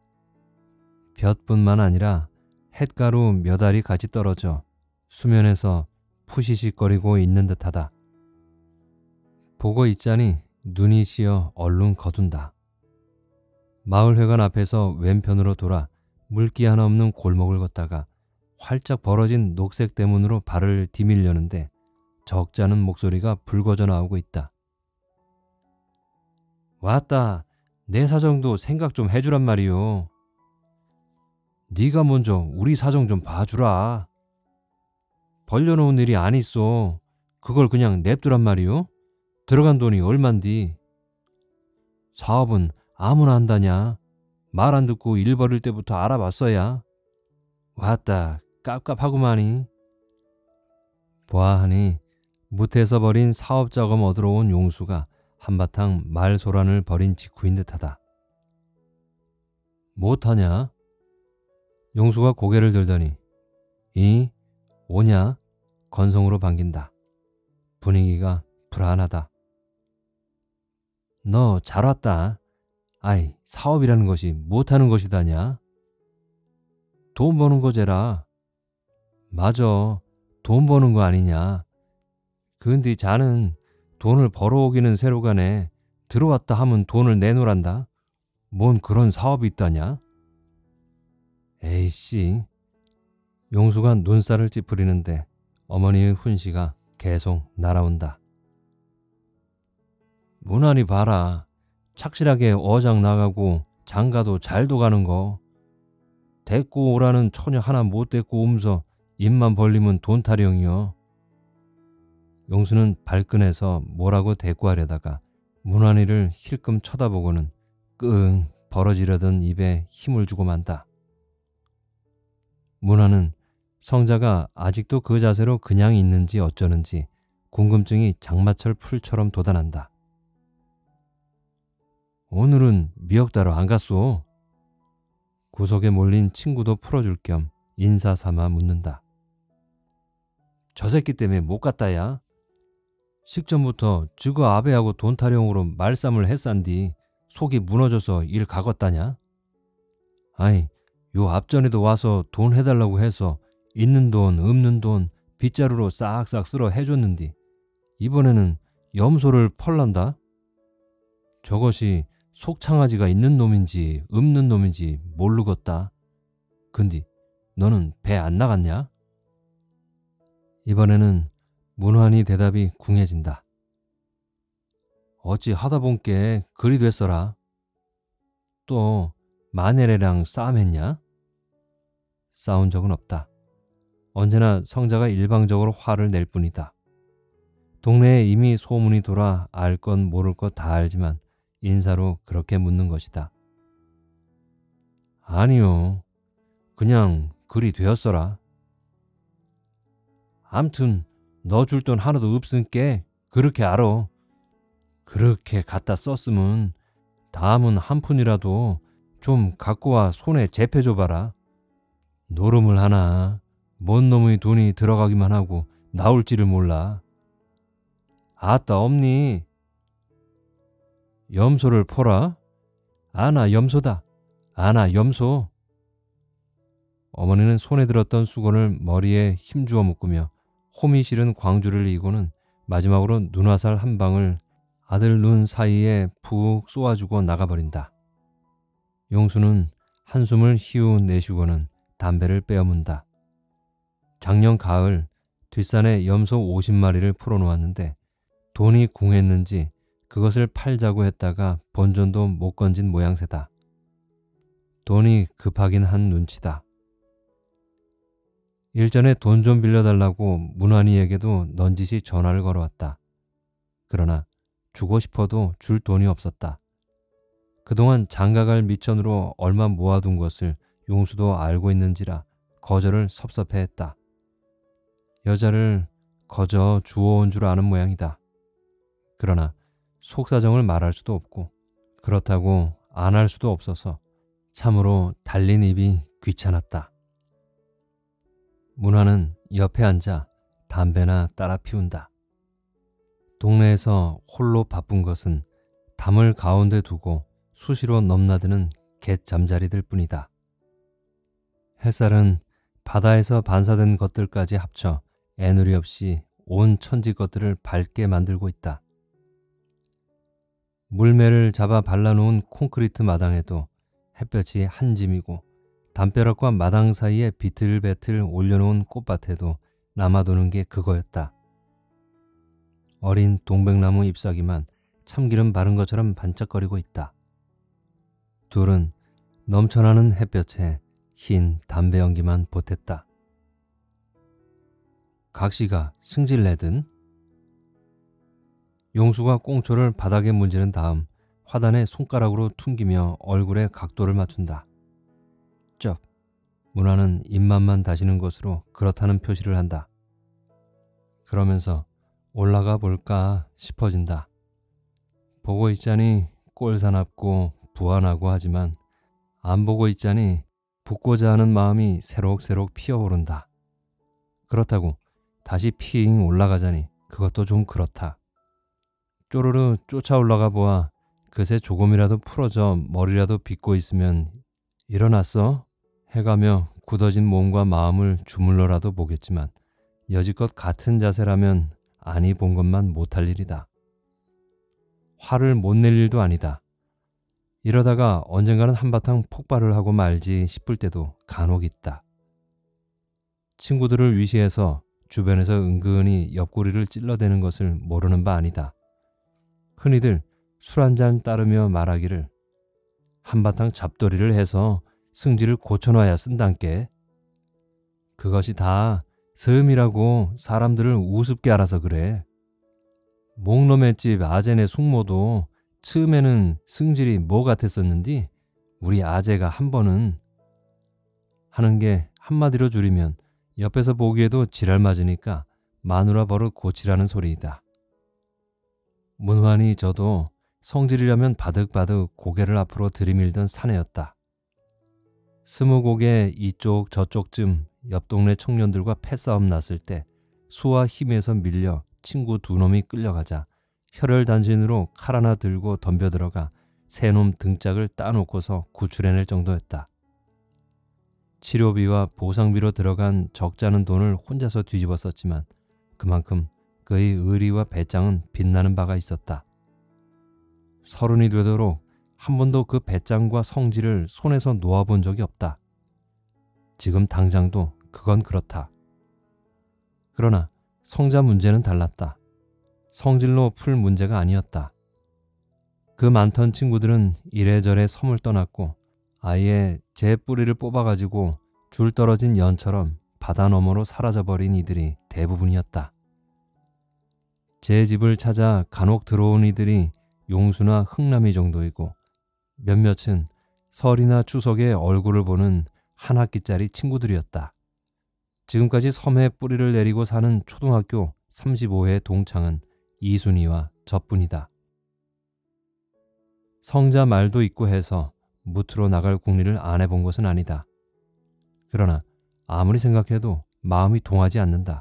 볕뿐만 아니라 햇가루 몇 알이 같이 떨어져 수면에서 푸시식거리고 있는 듯하다. 보고 있자니 눈이 시어 얼른 거둔다. 마을회관 앞에서 왼편으로 돌아 물기 하나 없는 골목을 걷다가 활짝 벌어진 녹색 대문으로 발을 디밀려는데 적잖은 목소리가 붉어져 나오고 있다. 왔다. 내 사정도 생각 좀 해주란 말이오. 네가 먼저 우리 사정 좀 봐주라. 벌려놓은 일이 안 있어. 그걸 그냥 냅두란 말이오. 들어간 돈이 얼만디. 사업은 아무나 한다냐. 말 안 듣고 일 벌일 때부터 알아봤어야. 왔다. 깝깝하구마니. 보아하니 무태에서 벌인 사업 자금 얻으러 온 용수가 한바탕 말소란을 벌인 직후인 듯하다. 못하냐? 용수가 고개를 들더니 이? 오냐? 건성으로 반긴다. 분위기가 불안하다. 너 잘 왔다. 아이, 사업이라는 것이 못하는 것이다냐? 돈 버는 거제라. 맞아. 돈 버는 거 아니냐. 근데 자는 돈을 벌어오기는 세로가네. 들어왔다 하면 돈을 내놓란다. 뭔 그런 사업이 있다냐? 에이씨. 용수가 눈살을 찌푸리는데 어머니의 훈시가 계속 날아온다. 무난히 봐라. 착실하게 어장 나가고 장가도 잘도 가는 거. 데리고 오라는 처녀 하나 못 데리고 오면서 입만 벌리면 돈 타령이여. 용수는 발끈해서 뭐라고 대꾸하려다가 문환이를 힐끔 쳐다보고는 끙 벌어지려던 입에 힘을 주고 만다. 문환은 성자가 아직도 그 자세로 그냥 있는지 어쩌는지 궁금증이 장마철 풀처럼 돋아난다. 오늘은 미역 따러 안 갔소? 구석에 몰린 친구도 풀어줄 겸 인사 삼아 묻는다. 저 새끼 때문에 못 갔다야. 식전부터 저거 아베하고 돈 타령으로 말싸움을 했산디 속이 무너져서 일 가겄다냐? 아이, 요 앞전에도 와서 돈 해달라고 해서 있는 돈 없는 돈 빗자루로 싹싹 쓸어 해줬는디 이번에는 염소를 펄란다? 저것이 속창아지가 있는 놈인지 없는 놈인지 모르겠다. 근데 너는 배 안 나갔냐? 이번에는 문환이 대답이 궁해진다. 어찌 하다 본께 그리 됐어라. 또 마네레랑 싸움했냐? 싸운 적은 없다. 언제나 성자가 일방적으로 화를 낼 뿐이다. 동네에 이미 소문이 돌아 알 건 모를 것 다 알지만 인사로 그렇게 묻는 것이다. 아니요. 그냥 그리 되었어라. 암튼 너 줄 돈 하나도 없으니까 그렇게 알아. 그렇게 갖다 썼으면 다음은 한 푼이라도 좀 갖고 와 손에 재패줘봐라. 노름을 하나 뭔 놈의 돈이 들어가기만 하고 나올지를 몰라. 아따 없니? 염소를 포라? 아나 염소다. 아나 염소. 어머니는 손에 들었던 수건을 머리에 힘주어 묶으며 홈이 실은 광주를 이고는 마지막으로 눈화살 한 방을 아들 눈 사이에 푹 쏘아주고 나가버린다. 용수는 한숨을 희우 내쉬고는 담배를 빼어문다. 작년 가을 뒷산에 염소 50마리를 풀어놓았는데 돈이 궁했는지 그것을 팔자고 했다가 본전도 못 건진 모양새다. 돈이 급하긴 한 눈치다. 일전에 돈 좀 빌려달라고 문환이에게도 넌지시 전화를 걸어왔다. 그러나 주고 싶어도 줄 돈이 없었다. 그동안 장가갈 미천으로 얼마 모아둔 것을 용수도 알고 있는지라 거절을 섭섭해했다. 여자를 거저 주워온 줄 아는 모양이다. 그러나 속사정을 말할 수도 없고 그렇다고 안 할 수도 없어서 참으로 달린 입이 귀찮았다. 문화는 옆에 앉아 담배나 따라 피운다. 동네에서 홀로 바쁜 것은 담을 가운데 두고 수시로 넘나드는 갯 잠자리들 뿐이다. 햇살은 바다에서 반사된 것들까지 합쳐 애누리 없이 온 천지 것들을 밝게 만들고 있다. 물매를 잡아 발라놓은 콘크리트 마당에도 햇볕이 한 짐이고 담벼락과 마당 사이에 비틀비틀 올려놓은 꽃밭에도 남아도는 게 그거였다. 어린 동백나무 잎사귀만 참기름 바른 것처럼 반짝거리고 있다. 둘은 넘쳐나는 햇볕에 흰 담배 연기만 보탰다. 각시가 승질내든 용수가 꽁초를 바닥에 문지른 다음 화단에 손가락으로 퉁기며 얼굴에 각도를 맞춘다. 쩍. 문화는 입맛만 다시는 것으로 그렇다는 표시를 한다. 그러면서 올라가 볼까 싶어진다. 보고 있자니 꼴사납고 부안하고 하지만 안 보고 있자니 붙고자 하는 마음이 새록새록 피어오른다. 그렇다고 다시 핑 올라가자니 그것도 좀 그렇다. 쪼르르 쫓아 올라가 보아 그새 조금이라도 풀어져 머리라도 빗고 있으면 일어났어? 해가며 굳어진 몸과 마음을 주물러라도 보겠지만 여지껏 같은 자세라면 아니 본 것만 못할 일이다. 화를 못 낼 일도 아니다. 이러다가 언젠가는 한바탕 폭발을 하고 말지 싶을 때도 간혹 있다. 친구들을 위시해서 주변에서 은근히 옆구리를 찔러대는 것을 모르는 바 아니다. 흔히들 술 한잔 따르며 말하기를 한바탕 잡돌이를 해서 승질을 고쳐놔야 쓴단께. 그것이 다 서음이라고 사람들을 우습게 알아서 그래. 목놈의 집 아재네 숙모도 처음에는 승질이 뭐 같았었는디 우리 아재가 한 번은 하는 게 한마디로 줄이면 옆에서 보기에도 지랄 맞으니까 마누라 버릇 고치라는 소리이다. 문환이 저도 성질이라면 바득바득 고개를 앞으로 들이밀던 사내였다. 스무고개 이쪽 저쪽쯤 옆 동네 청년들과 패싸움 났을 때 수와 힘에서 밀려 친구 두 놈이 끌려가자 혈혈단신으로 칼 하나 들고 덤벼들어가 세 놈 등짝을 따놓고서 구출해낼 정도였다. 치료비와 보상비로 들어간 적잖은 돈을 혼자서 뒤집어 썼지만 그만큼 그의 의리와 배짱은 빛나는 바가 있었다. 서른이 되도록 한 번도 그 배짱과 성질을 손에서 놓아본 적이 없다. 지금 당장도 그건 그렇다. 그러나 성자 문제는 달랐다. 성질로 풀 문제가 아니었다. 그 많던 친구들은 이래저래 섬을 떠났고 아예 제 뿌리를 뽑아가지고 줄 떨어진 연처럼 바다 너머로 사라져버린 이들이 대부분이었다. 제 집을 찾아 간혹 들어온 이들이 용수나 흥남이 정도이고 몇몇은 설이나 추석에 얼굴을 보는 한 학기짜리 친구들이었다. 지금까지 섬에 뿌리를 내리고 사는 초등학교 35회 동창은 이순이와 저뿐이다. 성자 말도 있고 해서 무트로 나갈 궁리를 안 해본 것은 아니다. 그러나 아무리 생각해도 마음이 동하지 않는다.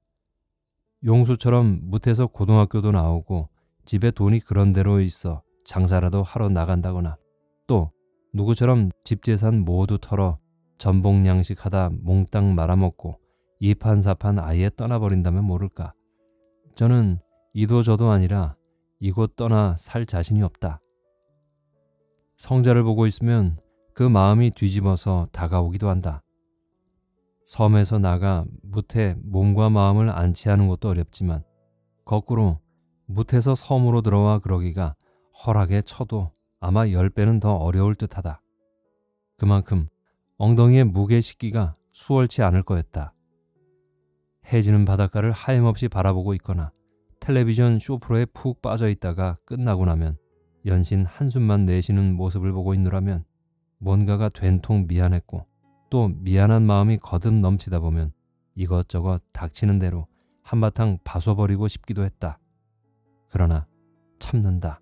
용수처럼 무트에서 고등학교도 나오고 집에 돈이 그런대로 있어 장사라도 하러 나간다거나 또 누구처럼 집재산 모두 털어 전복양식하다 몽땅 말아먹고 이판사판 아예 떠나버린다면 모를까. 저는 이도 저도 아니라 이곳 떠나 살 자신이 없다. 성자를 보고 있으면 그 마음이 뒤집어서 다가오기도 한다. 섬에서 나가 무태 몸과 마음을 안치하는 것도 어렵지만 거꾸로 무태에서 섬으로 들어와 그러기가 허락에 쳐도 아마 10배는 더 어려울 듯하다. 그만큼 엉덩이에 무게 싣기가 수월치 않을 거였다. 해지는 바닷가를 하염없이 바라보고 있거나 텔레비전 쇼프로에 푹 빠져 있다가 끝나고 나면 연신 한숨만 내쉬는 모습을 보고 있노라면 뭔가가 된통 미안했고 또 미안한 마음이 거듭 넘치다 보면 이것저것 닥치는 대로 한바탕 봐서버리고 싶기도 했다. 그러나 참는다.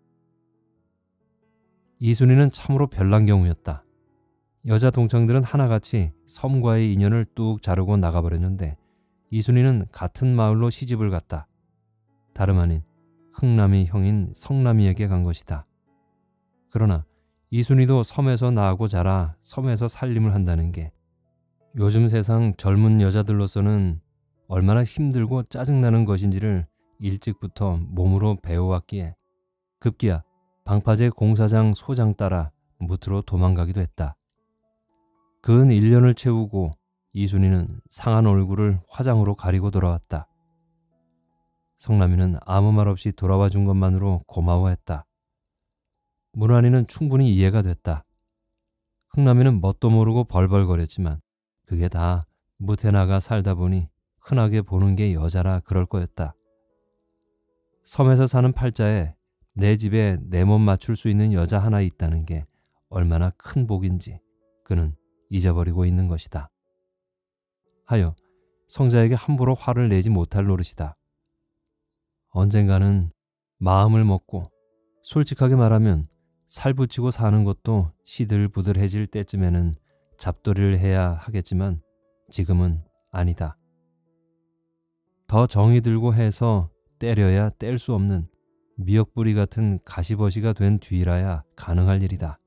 이순이는 참으로 별난 경우였다. 여자 동창들은 하나같이 섬과의 인연을 뚝 자르고 나가버렸는데 이순이는 같은 마을로 시집을 갔다. 다름 아닌 흥남이 형인 성남이에게 간 것이다. 그러나 이순이도 섬에서 나고 자라 섬에서 살림을 한다는 게 요즘 세상 젊은 여자들로서는 얼마나 힘들고 짜증나는 것인지를 일찍부터 몸으로 배워왔기에 급기야 방파제 공사장 소장 따라 무트로 도망가기도 했다. 근 1년을 채우고 이순이는 상한 얼굴을 화장으로 가리고 돌아왔다. 성남이는 아무 말 없이 돌아와 준 것만으로 고마워했다. 문환이는 충분히 이해가 됐다. 흥남이는 뭣도 모르고 벌벌거렸지만 그게 다 무태 나가 살다 보니 흔하게 보는 게 여자라 그럴 거였다. 섬에서 사는 팔자에 내 집에 내 몸 맞출 수 있는 여자 하나 있다는 게 얼마나 큰 복인지 그는 잊어버리고 있는 것이다. 하여 성자에게 함부로 화를 내지 못할 노릇이다. 언젠가는 마음을 먹고 솔직하게 말하면 살붙이고 사는 것도 시들부들해질 때쯤에는 잡돌이를 해야 하겠지만 지금은 아니다. 더 정이 들고 해서 때려야 뗄 수 없는 미역뿌리 같은 가시버시가 된 뒤라야 가능할 일이다.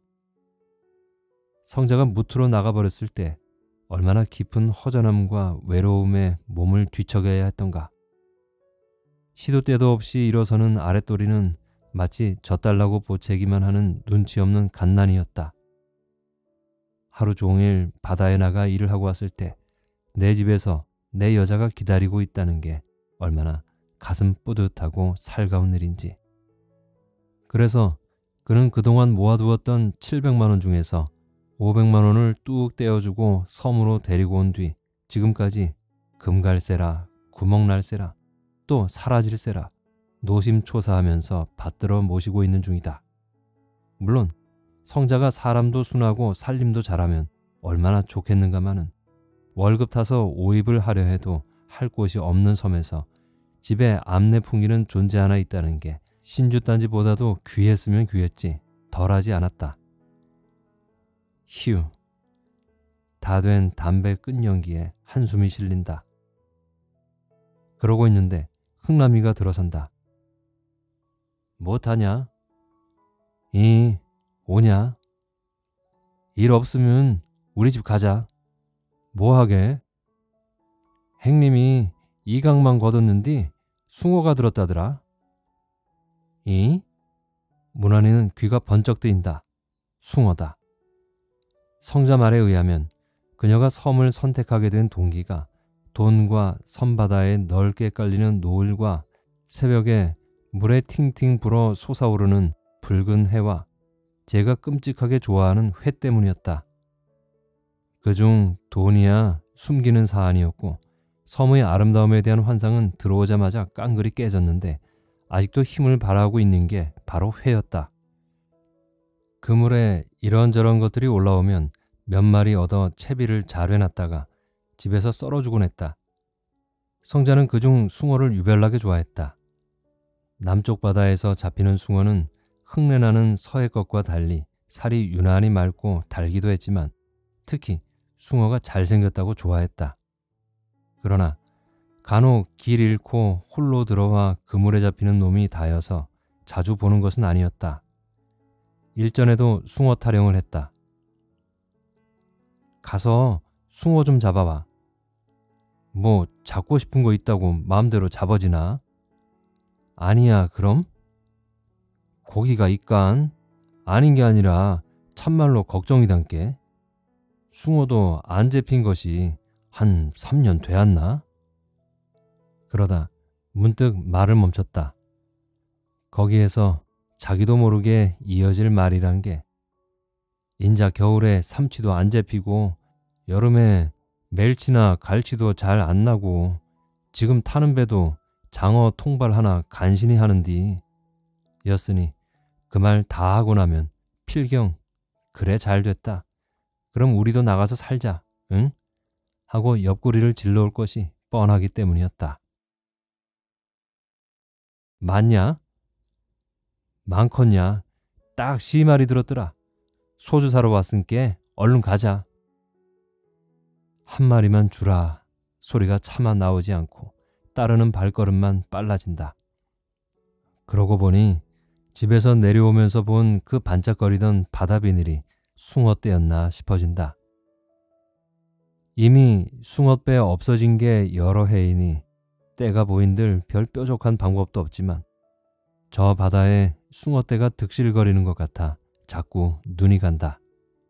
성자가 무트로 나가버렸을 때 얼마나 깊은 허전함과 외로움에 몸을 뒤척여야 했던가. 시도 때도 없이 일어서는 아랫도리는 마치 져달라고 보채기만 하는 눈치 없는 갓난이었다. 하루 종일 바다에 나가 일을 하고 왔을 때 내 집에서 내 여자가 기다리고 있다는 게 얼마나 가슴 뿌듯하고 살가운 일인지. 그래서 그는 그동안 모아두었던 700만 원 중에서 500만 원을 뚝 떼어주고 섬으로 데리고 온 뒤 지금까지 금갈세라 구멍날세라 또 사라질세라 노심초사하면서 받들어 모시고 있는 중이다. 물론 성자가 사람도 순하고 살림도 잘하면 얼마나 좋겠는가마는 월급 타서 오입을 하려 해도 할 곳이 없는 섬에서 집에 암내 풍기는 존재 하나 있다는 게 신주단지보다도 귀했으면 귀했지 덜하지 않았다. 휴, 다 된 담배 끝연기에 한숨이 실린다. 그러고 있는데 흥남이가 들어선다. 못하냐? 오냐? 일 없으면 우리 집 가자. 뭐하게? 행님이 이강만 거뒀는디 숭어가 들었다더라. 문환이는 귀가 번쩍 뜨인다. 숭어다. 성자 말에 의하면 그녀가 섬을 선택하게 된 동기가 돈과 섬바다에 넓게 깔리는 노을과 새벽에 물에 팅팅 불어 솟아오르는 붉은 해와 제가 끔찍하게 좋아하는 회 때문이었다. 그중 돈이야 숨기는 사안이었고 섬의 아름다움에 대한 환상은 들어오자마자 깡그리 깨졌는데 아직도 힘을 발하고 있는 게 바로 회였다. 그물에 이런저런 것들이 올라오면 몇 마리 얻어 채비를 잘 해놨다가 집에서 썰어주곤 했다. 성자는 그중 숭어를 유별나게 좋아했다. 남쪽 바다에서 잡히는 숭어는 흙내나는 서해 것과 달리 살이 유난히 맑고 달기도 했지만 특히 숭어가 잘생겼다고 좋아했다. 그러나 간혹 길 잃고 홀로 들어와 그물에 잡히는 놈이 다여서 자주 보는 것은 아니었다. 일전에도 숭어 타령을 했다. 가서 숭어 좀 잡아봐. 뭐 잡고 싶은 거 있다고 마음대로 잡아지나? 아니야 그럼? 고기가 있간? 아닌 게 아니라 참말로 걱정이단께. 숭어도 안 잡힌 것이 한 3년 되었나? 그러다 문득 말을 멈췄다. 거기에서 자기도 모르게 이어질 말이란 게 인자 겨울에 삼치도 안 잡히고 여름에 멜치나 갈치도 잘 안 나고 지금 타는 배도 장어 통발 하나 간신히 하는디 였으니 그 말 다 하고 나면 필경 그래 잘 됐다. 그럼 우리도 나가서 살자. 응? 하고 옆구리를 질러올 것이 뻔하기 때문이었다. 맞냐? 많겠냐? 딱 10마리 들었더라. 소주 사러 왔으니까 얼른 가자. 한 마리만 주라. 소리가 차마 나오지 않고 따르는 발걸음만 빨라진다. 그러고 보니 집에서 내려오면서 본 그 반짝거리던 바다 비늘이 숭어떼였나 싶어진다. 이미 숭어떼 없어진 게 여러 해이니 떼가 보인들 별 뾰족한 방법도 없지만 저 바다에 숭어떼가 득실거리는 것 같아 자꾸 눈이 간다.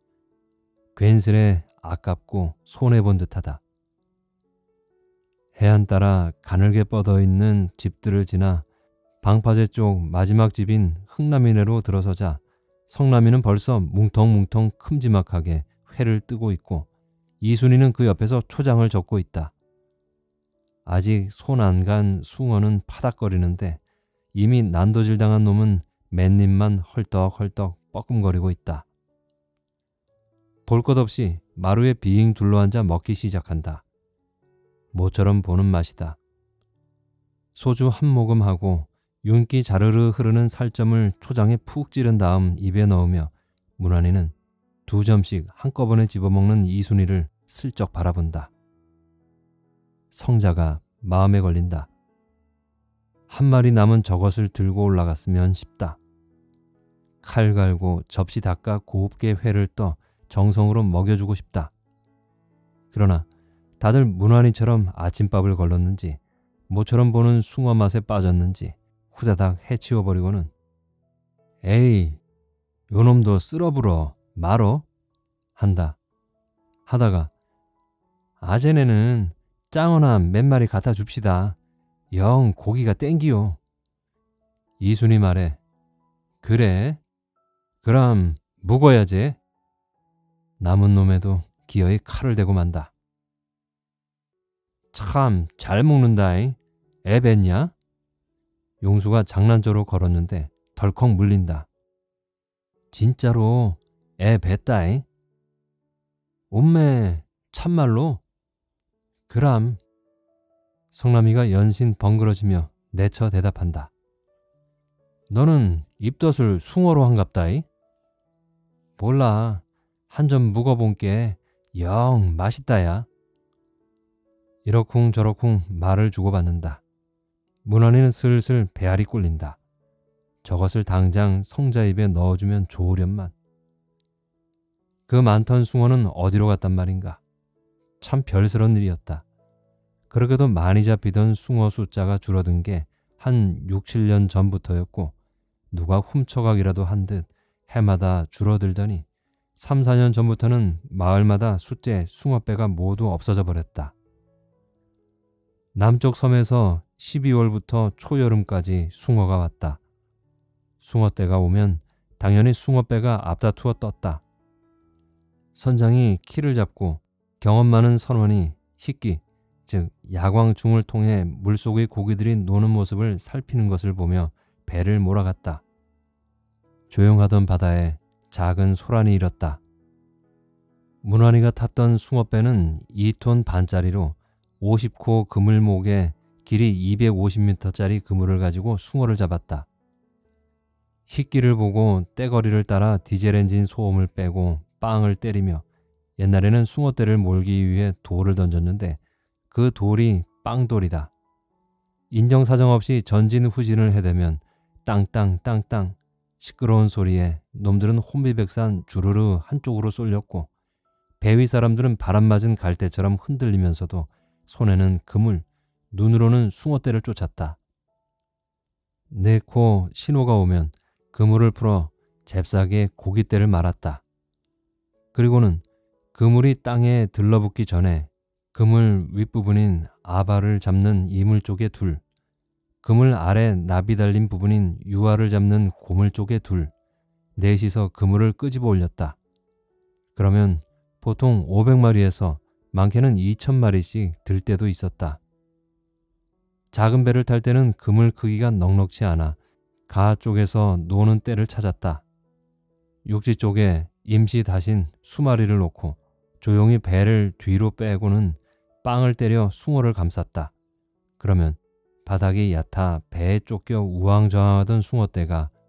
괜스레 아깝고 손해본 듯하다. 해안 따라 가늘게 뻗어있는 집들을 지나 방파제 쪽 마지막 집인 흥남이네로 들어서자 성남이는 벌써 뭉텅뭉텅 큼지막하게 회를 뜨고 있고 이순이는 그 옆에서 초장을 젓고 있다. 아직 손 안 간 숭어는 파닥거리는데 이미 난도질 당한 놈은 맨입만 헐떡헐떡 뻐끔거리고 있다. 볼 것 없이 마루에 빙 둘러앉아 먹기 시작한다. 모처럼 보는 맛이다. 소주 한 모금 하고 윤기 자르르 흐르는 살점을 초장에 푹 찌른 다음 입에 넣으며 문환이는 2점씩 한꺼번에 집어먹는 이순이를 슬쩍 바라본다. 성자가 마음에 걸린다. 한 마리 남은 저것을 들고 올라갔으면 싶다. 칼 갈고 접시 닦아 곱게 회를 떠 정성으로 먹여주고 싶다. 그러나 다들 문환이처럼 아침밥을 걸렀는지 모처럼 보는 숭어 맛에 빠졌는지 후다닥 해치워버리고는 에이 요놈도 쓸어불어 말어 한다. 하다가 아제네는 짱어나 몇 마리 갖다 줍시다. 영 고기가 땡기요. 이순이 말해 그래? 그럼 묵어야지. 남은 놈에도 기어이 칼을 대고 만다. 참 잘 먹는다잉. 애 뱉냐? 용수가 장난조로 걸었는데 덜컥 물린다. 진짜로 애 뱉다잉. 엄매 참말로? 그람. 성남이가 연신 벙그러지며 내쳐 대답한다. 너는 입덧을 숭어로 한갑다이? 몰라. 한 점 묵어본께 영 맛있다야. 이러쿵 저러쿵 말을 주고받는다. 문환이는 슬슬 배알이 꿀린다. 저것을 당장 성자 입에 넣어주면 좋으련만. 그 많던 숭어는 어디로 갔단 말인가. 참 별스런 일이었다. 그러게도 많이 잡히던 숭어 숫자가 줄어든 게 한 6, 7년 전부터였고 누가 훔쳐가기라도 한 듯 해마다 줄어들더니 3, 4년 전부터는 마을마다 숫째 숭어배가 모두 없어져 버렸다. 남쪽 섬에서 12월부터 초여름까지 숭어가 왔다. 숭어떼가 오면 당연히 숭어배가 앞다투어 떴다. 선장이 키를 잡고 경험 많은 선원이 희끼, 즉 야광충을 통해 물속의 고기들이 노는 모습을 살피는 것을 보며 배를 몰아갔다. 조용하던 바다에 작은 소란이 일었다. 문환이가 탔던 숭어배는 2톤 반짜리로 50코 그물목에 길이 250m짜리 그물을 가지고 숭어를 잡았다. 희끼를 보고 떼거리를 따라 디젤 엔진 소음을 빼고 빵을 때리며 옛날에는 숭어떼를 몰기 위해 돌을 던졌는데 그 돌이 빵돌이다. 인정사정 없이 전진후진을 해대면 땅땅땅땅 시끄러운 소리에 놈들은 혼비백산 주르르 한쪽으로 쏠렸고 배 위 사람들은 바람 맞은 갈대처럼 흔들리면서도 손에는 그물, 눈으로는 숭어떼를 쫓았다. 네 코 신호가 오면 그물을 풀어 잽싸게 고깃대를 말았다. 그리고는 그물이 땅에 들러붙기 전에 그물 윗부분인 아바를 잡는 이물 쪽에 둘, 그물 아래 나비 달린 부분인 유아를 잡는 고물 쪽에 둘, 넷이서 그물을 끄집어 올렸다. 그러면 보통 500마리에서 많게는 2000마리씩 들 때도 있었다. 작은 배를 탈 때는 그물 크기가 넉넉치 않아 가 쪽에서 노는 때를 찾았다. 육지 쪽에 임시 다신 수마리를 놓고 조용히 배를 뒤로 빼고는 빵을 때려 숭어를 감쌌다. 그러면 바닥이 얕아 배에 쫓겨 우왕좌왕하던 숭어떼가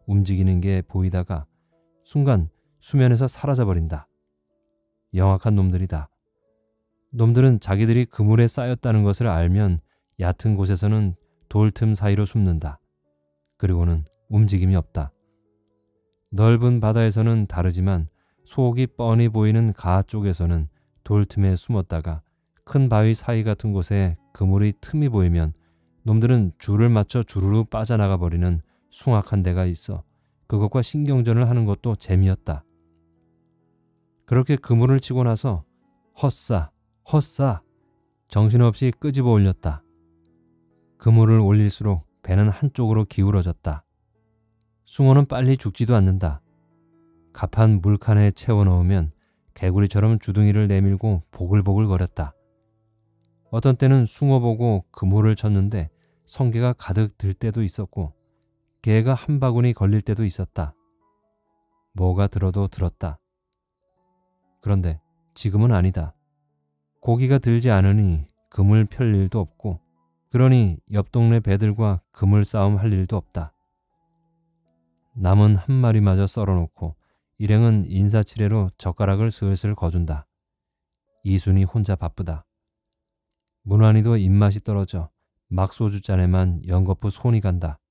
움직이는 게 보이다가 순간 수면에서 사라져버린다. 영악한 놈들이다. 놈들은 자기들이 그물에 쌓였다는 것을 알면 얕은 곳에서는 돌틈 사이로 숨는다. 그리고는 움직임이 없다. 넓은 바다에서는 다르지만 속이 뻔히 보이는 가 쪽에서는 돌틈에 숨었다가 큰 바위 사이 같은 곳에 그물의 틈이 보이면 놈들은 줄을 맞춰 주르르 빠져나가 버리는 숭악한 데가 있어 그것과 신경전을 하는 것도 재미였다. 그렇게 그물을 치고 나서 헛사 정신없이 끄집어 올렸다. 그물을 올릴수록 배는 한쪽으로 기울어졌다. 숭어는 빨리 죽지도 않는다. 갑한 물칸에 채워넣으면 개구리처럼 주둥이를 내밀고 보글보글 거렸다. 어떤 때는 숭어 보고 그물을 쳤는데 성게가 가득 들 때도 있었고 게가 한 바구니 걸릴 때도 있었다. 뭐가 들어도 들었다. 그런데 지금은 아니다. 고기가 들지 않으니 그물 펼 일도 없고 그러니 옆 동네 배들과 그물 싸움 할 일도 없다. 남은 한 마리마저 썰어놓고 일행은 인사치레로 젓가락을 슬슬 거둔다. 이순이 혼자 바쁘다. 문환이도 입맛이 떨어져 막소주잔에만 연거푸 손이 간다.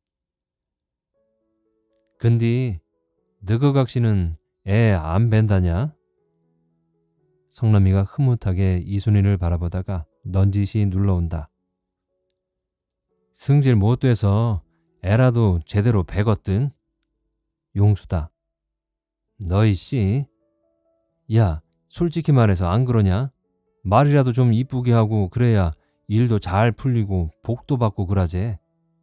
근디 너거각시는 애 안 벤다냐? 성남이가 흐뭇하게 이순이를 바라보다가 넌지시 눌러온다. 승질 못 돼서 애라도 제대로 배거든. 용수다. 너희 씨. 야, 솔직히 말해서 안 그러냐? 말이라도 좀 이쁘게 하고 그래야 일도 잘 풀리고 복도 받고 그러지.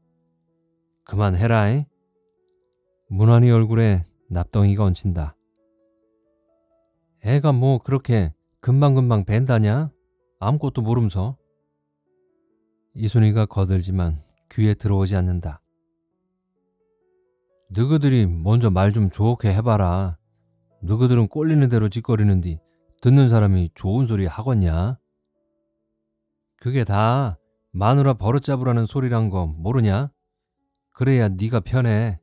그만해라잉. 문환이 얼굴에 납덩이가 얹힌다. 애가 뭐 그렇게 금방금방 벤다냐? 아무것도 모르면서. 이순이가 거들지만 귀에 들어오지 않는다. 너희들이 먼저 말 좀 좋게 해봐라. 너희들은 꼴리는 대로 짓거리는디 듣는 사람이 좋은 소리 하겠냐? 그게 다 마누라 버릇잡으라는 소리란 거 모르냐? 그래야 네가 편해.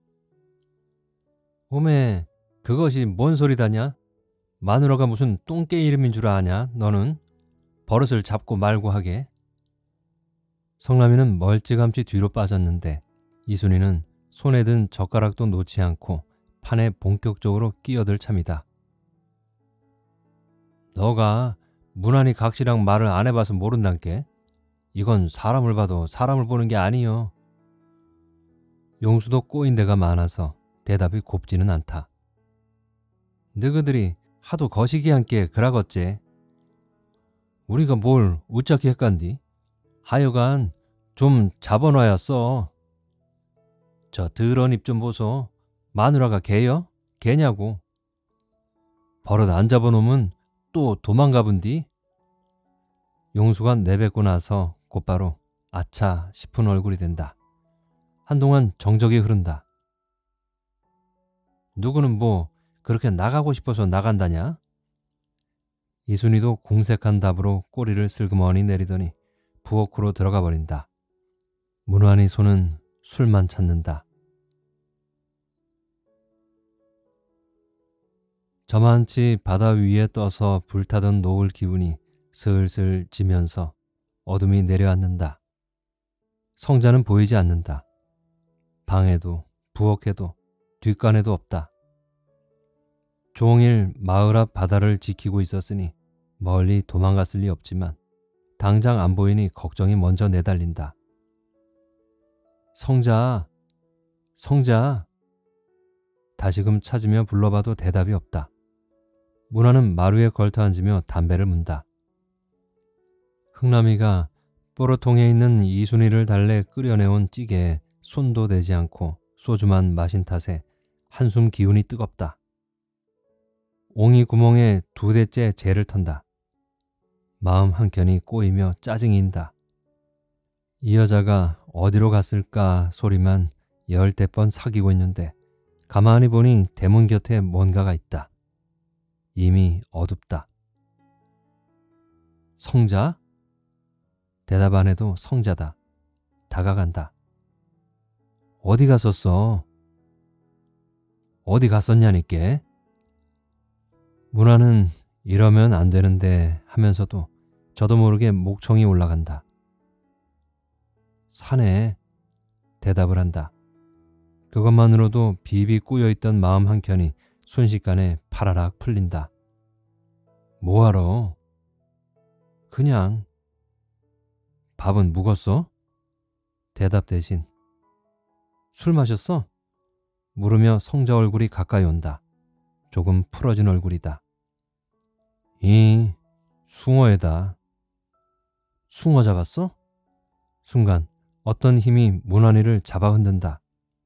오메, 그것이 뭔 소리다냐? 마누라가 무슨 똥개 이름인 줄 아냐 너는? 버릇을 잡고 말고 하게. 성남이는 멀찌감치 뒤로 빠졌는데 이순이는 손에 든 젓가락도 놓지 않고 판에 본격적으로 끼어들 참이다. 너가 문환이 각시랑 말을 안 해봐서 모른단께. 이건 사람을 봐도 사람을 보는 게 아니여. 용수도 꼬인 데가 많아서 대답이 곱지는 않다. 너희들이 하도 거시기한께 그라겄제. 우리가 뭘 우짜기 했간디. 하여간 좀 잡아놔야 써. 저 더러운 입 좀 보소. 마누라가 개여? 개냐고. 버릇 안 잡아놓으면 또 도망가본디. 용수가 내뱉고 나서 곧바로 아차 싶은 얼굴이 된다. 한동안 정적이 흐른다. 누구는 뭐 그렇게 나가고 싶어서 나간다냐? 이순이도 궁색한 답으로 꼬리를 슬그머니 내리더니 부엌으로 들어가 버린다. 문환이 손은 술만 찾는다. 저만치 바다 위에 떠서 불타던 노을 기운이 슬슬 지면서 어둠이 내려앉는다. 성자는 보이지 않는다. 방에도 부엌에도 뒷간에도 없다. 종일 마을 앞 바다를 지키고 있었으니 멀리 도망갔을 리 없지만 당장 안 보이니 걱정이 먼저 내달린다. 성자, 성자. 다시금 찾으며 불러봐도 대답이 없다. 문화는 마루에 걸터앉으며 담배를 문다. 흥남이가 뽀로통에 있는 이순이를 달래 끓여내온 찌개에 손도 대지 않고 소주만 마신 탓에 한숨 기운이 뜨겁다. 옹이 구멍에 2대째 재를 턴다. 마음 한켠이 꼬이며 짜증이 인다. 이 여자가 어디로 갔을까 소리만 10대 번 사귀고 있는데 가만히 보니 대문 곁에 뭔가가 있다. 이미 어둡다. 성자? 대답 안 해도 성자다. 다가간다. 어디 갔었어? 어디 갔었냐니께. 문화는 이러면 안 되는데 하면서도 저도 모르게 목청이 올라간다. 사네. 대답을 한다. 그것만으로도 비비 꼬여있던 마음 한켠이 순식간에 파라락 풀린다. 뭐하러? 그냥. 밥은 묵었어? 대답 대신 술 마셨어? 물으며 성자 얼굴이 가까이 온다. 조금 풀어진 얼굴이다. 숭어에다. 숭어 잡았어? 순간 어떤 힘이 문환이를 잡아 흔든다.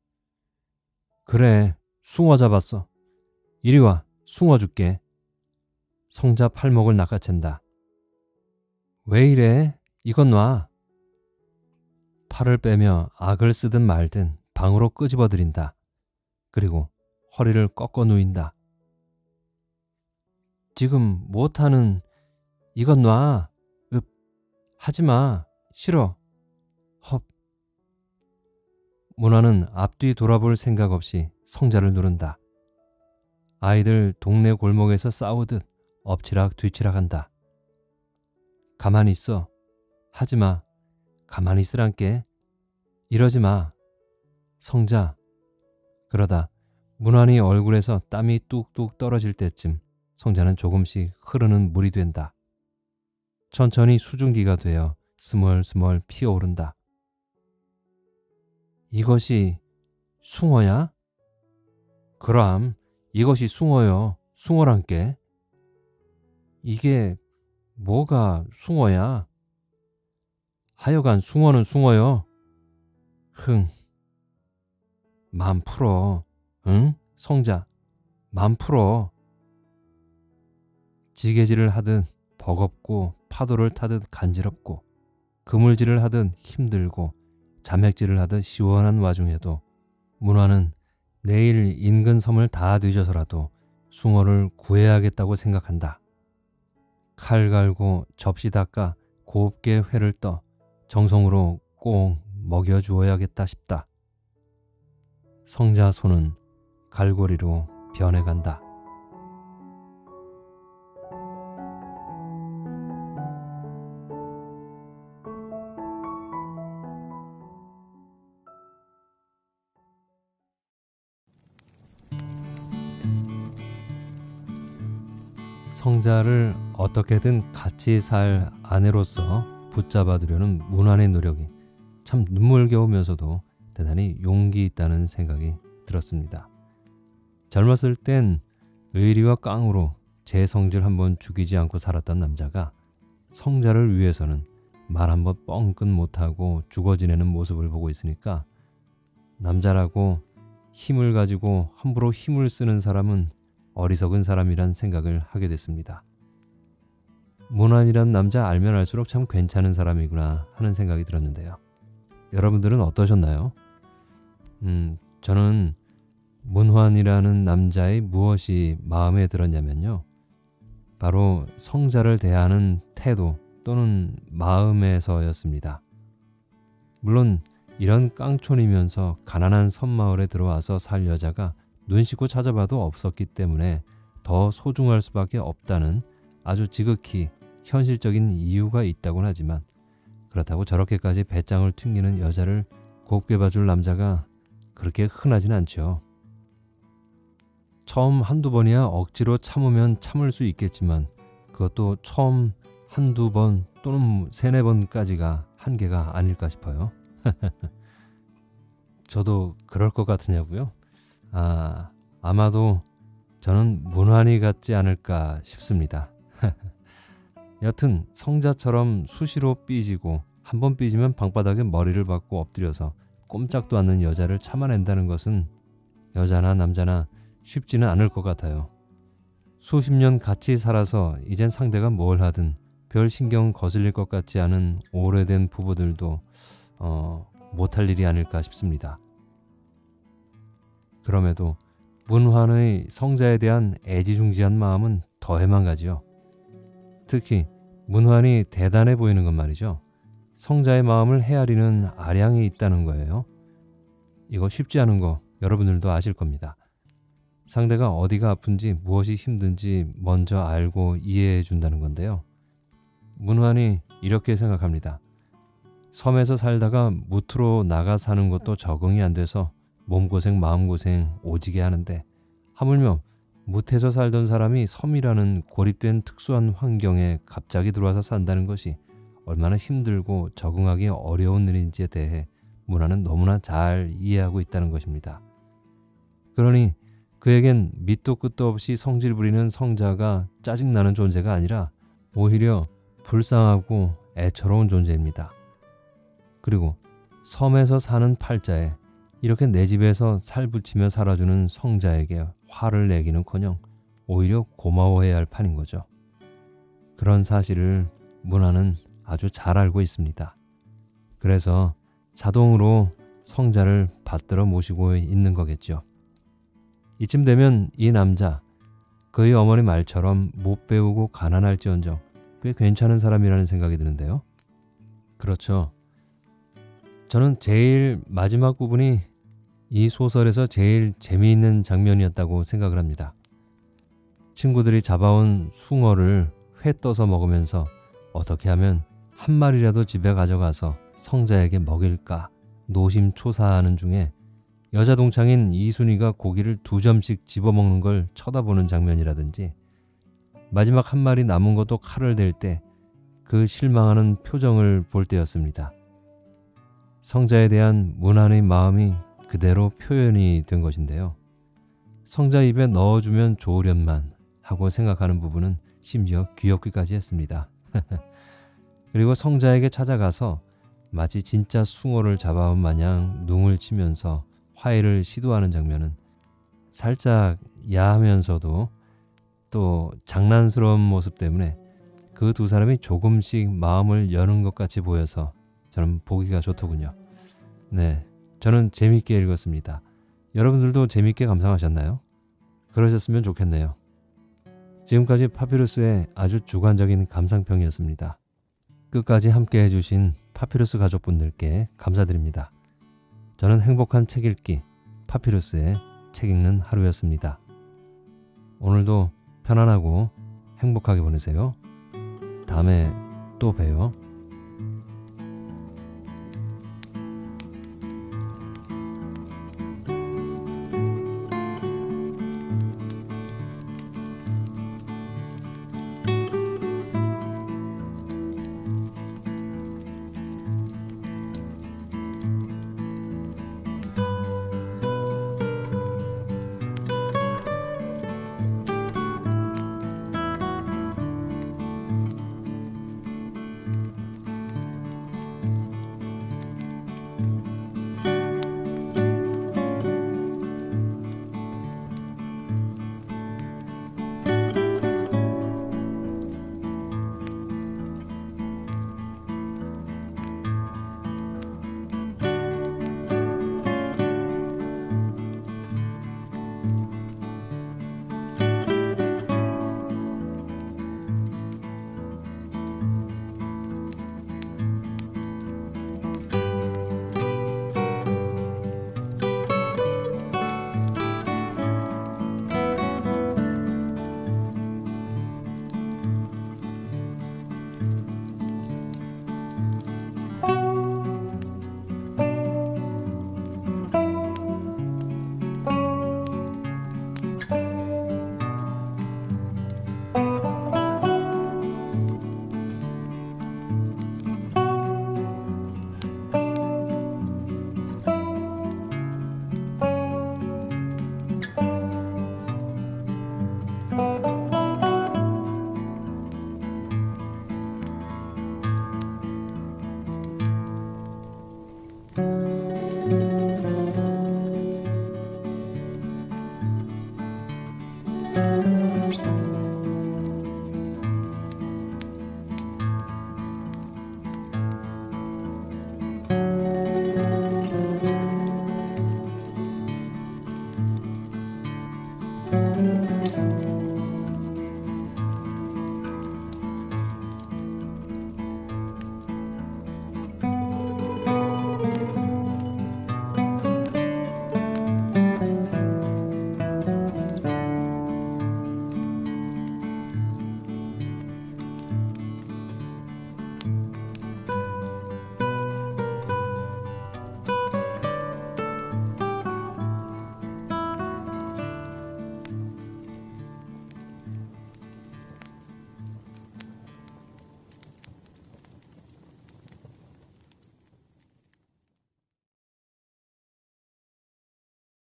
그래, 숭어 잡았어. 이리 와, 숭어 줄게. 성자 팔목을 낚아챈다. 왜 이래? 이건 놔. 팔을 빼며 악을 쓰든 말든 방으로 끄집어들인다. 그리고 허리를 꺾어 누인다. 지금 못하는. 이건 놔. 하지마. 싫어. 헙. 문화는 앞뒤 돌아볼 생각 없이 성자를 누른다. 아이들 동네 골목에서 싸우듯 엎치락 뒤치락 한다. 가만히 있어. 하지마. 가만히 있으란께. 이러지 마. 성자. 그러다 문환이 얼굴에서 땀이 뚝뚝 떨어질 때쯤 성자는 조금씩 흐르는 물이 된다. 천천히 수증기가 되어 스멀스멀 피어오른다. 이것이 숭어야? 그럼 이것이 숭어요. 숭어란께. 이게 뭐가 숭어야? 하여간 숭어는 숭어요. 흥. 맘 풀어. 응? 성자. 맘 풀어. 지게질을 하듯 버겁고 파도를 타듯 간지럽고 그물질을 하듯 힘들고 자맥질을 하듯 시원한 와중에도 문화는 내일 인근 섬을 다 뒤져서라도 숭어를 구해야겠다고 생각한다. 칼 갈고 접시 닦아 곱게 회를 떠 정성으로 꼭 먹여주어야겠다 싶다. 성자 손은 갈고리로 변해간다. 성자를 어떻게든 같이 살 아내로서 붙잡아두려는 문환의 노력이 참 눈물겨우면서도 대단히 용기 있다는 생각이 들었습니다. 젊었을 땐 의리와 깡으로 제 성질 한번 죽이지 않고 살았던 남자가 성자를 위해서는 말 한번 뻥끗 못하고 죽어 지내는 모습을 보고 있으니까 남자라고 힘을 가지고 함부로 힘을 쓰는 사람은 어리석은 사람이란 생각을 하게 됐습니다. 문환이란 남자 알면 알수록 참 괜찮은 사람이구나 하는 생각이 들었는데요. 여러분들은 어떠셨나요? 저는 문환이라는 남자의 무엇이 마음에 들었냐면요. 바로 성자를 대하는 태도 또는 마음에서였습니다. 물론 이런 깡촌이면서 가난한 섬마을에 들어와서 살 여자가 눈 씻고 찾아봐도 없었기 때문에 더 소중할 수밖에 없다는 아주 지극히 현실적인 이유가 있다곤 하지만 그렇다고 저렇게까지 배짱을 튕기는 여자를 곱게 봐줄 남자가 그렇게 흔하진 않죠. 처음 한두 번이야 억지로 참으면 참을 수 있겠지만 그것도 처음 한두 번 또는 세네 번까지가 한계가 아닐까 싶어요. 저도 그럴 것 같으냐고요? 아마도 저는 문환이 같지 않을까 싶습니다. 여튼 성자처럼 수시로 삐지고 한 번 삐지면 방바닥에 머리를 박고 엎드려서 꼼짝도 않는 여자를 참아낸다는 것은 여자나 남자나 쉽지는 않을 것 같아요. 수십 년 같이 살아서 이젠 상대가 뭘 하든 별 신경 거슬릴 것 같지 않은 오래된 부부들도 못할 일이 아닐까 싶습니다. 그럼에도 문환의 성자에 대한 애지중지한 마음은 더해만 가지요. 특히 문환이 대단해 보이는 건 말이죠. 성자의 마음을 헤아리는 아량이 있다는 거예요. 이거 쉽지 않은 거 여러분들도 아실 겁니다. 상대가 어디가 아픈지 무엇이 힘든지 먼저 알고 이해해 준다는 건데요. 문환이 이렇게 생각합니다. 섬에서 살다가 무트로 나가 사는 것도 적응이 안 돼서 몸고생 마음고생 오지게 하는데 하물며 무태서 살던 사람이 섬이라는 고립된 특수한 환경에 갑자기 들어와서 산다는 것이 얼마나 힘들고 적응하기 어려운 일인지에 대해 문화는 너무나 잘 이해하고 있다는 것입니다. 그러니 그에겐 밑도 끝도 없이 성질 부리는 성자가 짜증나는 존재가 아니라 오히려 불쌍하고 애처로운 존재입니다. 그리고 섬에서 사는 팔자에 이렇게 내 집에서 살붙이며 살아주는 성자에게 화를 내기는커녕 오히려 고마워해야 할 판인 거죠. 그런 사실을 문화는 아주 잘 알고 있습니다. 그래서 자동으로 성자를 받들어 모시고 있는 거겠죠. 이쯤 되면 이 남자, 그의 어머니 말처럼 못 배우고 가난할지언정 꽤 괜찮은 사람이라는 생각이 드는데요. 그렇죠. 저는 제일 마지막 부분이 이 소설에서 제일 재미있는 장면이었다고 생각을 합니다. 친구들이 잡아온 숭어를 회 떠서 먹으면서 어떻게 하면 한 마리라도 집에 가져가서 성자에게 먹일까 노심초사하는 중에 여자 동창인 이순이가 고기를 2점씩 집어먹는 걸 쳐다보는 장면이라든지 마지막 한 마리 남은 것도 칼을 댈 때 그 실망하는 표정을 볼 때였습니다. 성자에 대한 문안의 마음이 그대로 표현이 된 것인데요. 성자 입에 넣어주면 좋으련만 하고 생각하는 부분은 심지어 귀엽기까지 했습니다. 그리고 성자에게 찾아가서 마치 진짜 숭어를 잡아온 마냥 둥을 치면서 화해를 시도하는 장면은 살짝 야하면서도 또 장난스러운 모습 때문에 그 두 사람이 조금씩 마음을 여는 것 같이 보여서 저는 보기가 좋더군요. 네, 저는 재밌게 읽었습니다. 여러분들도 재밌게 감상하셨나요? 그러셨으면 좋겠네요. 지금까지 파피루스의 아주 주관적인 감상평이었습니다. 끝까지 함께 해주신 파피루스 가족분들께 감사드립니다. 저는 행복한 책 읽기 파피루스의 책 읽는 하루였습니다. 오늘도 편안하고 행복하게 보내세요. 다음에 또 봬요.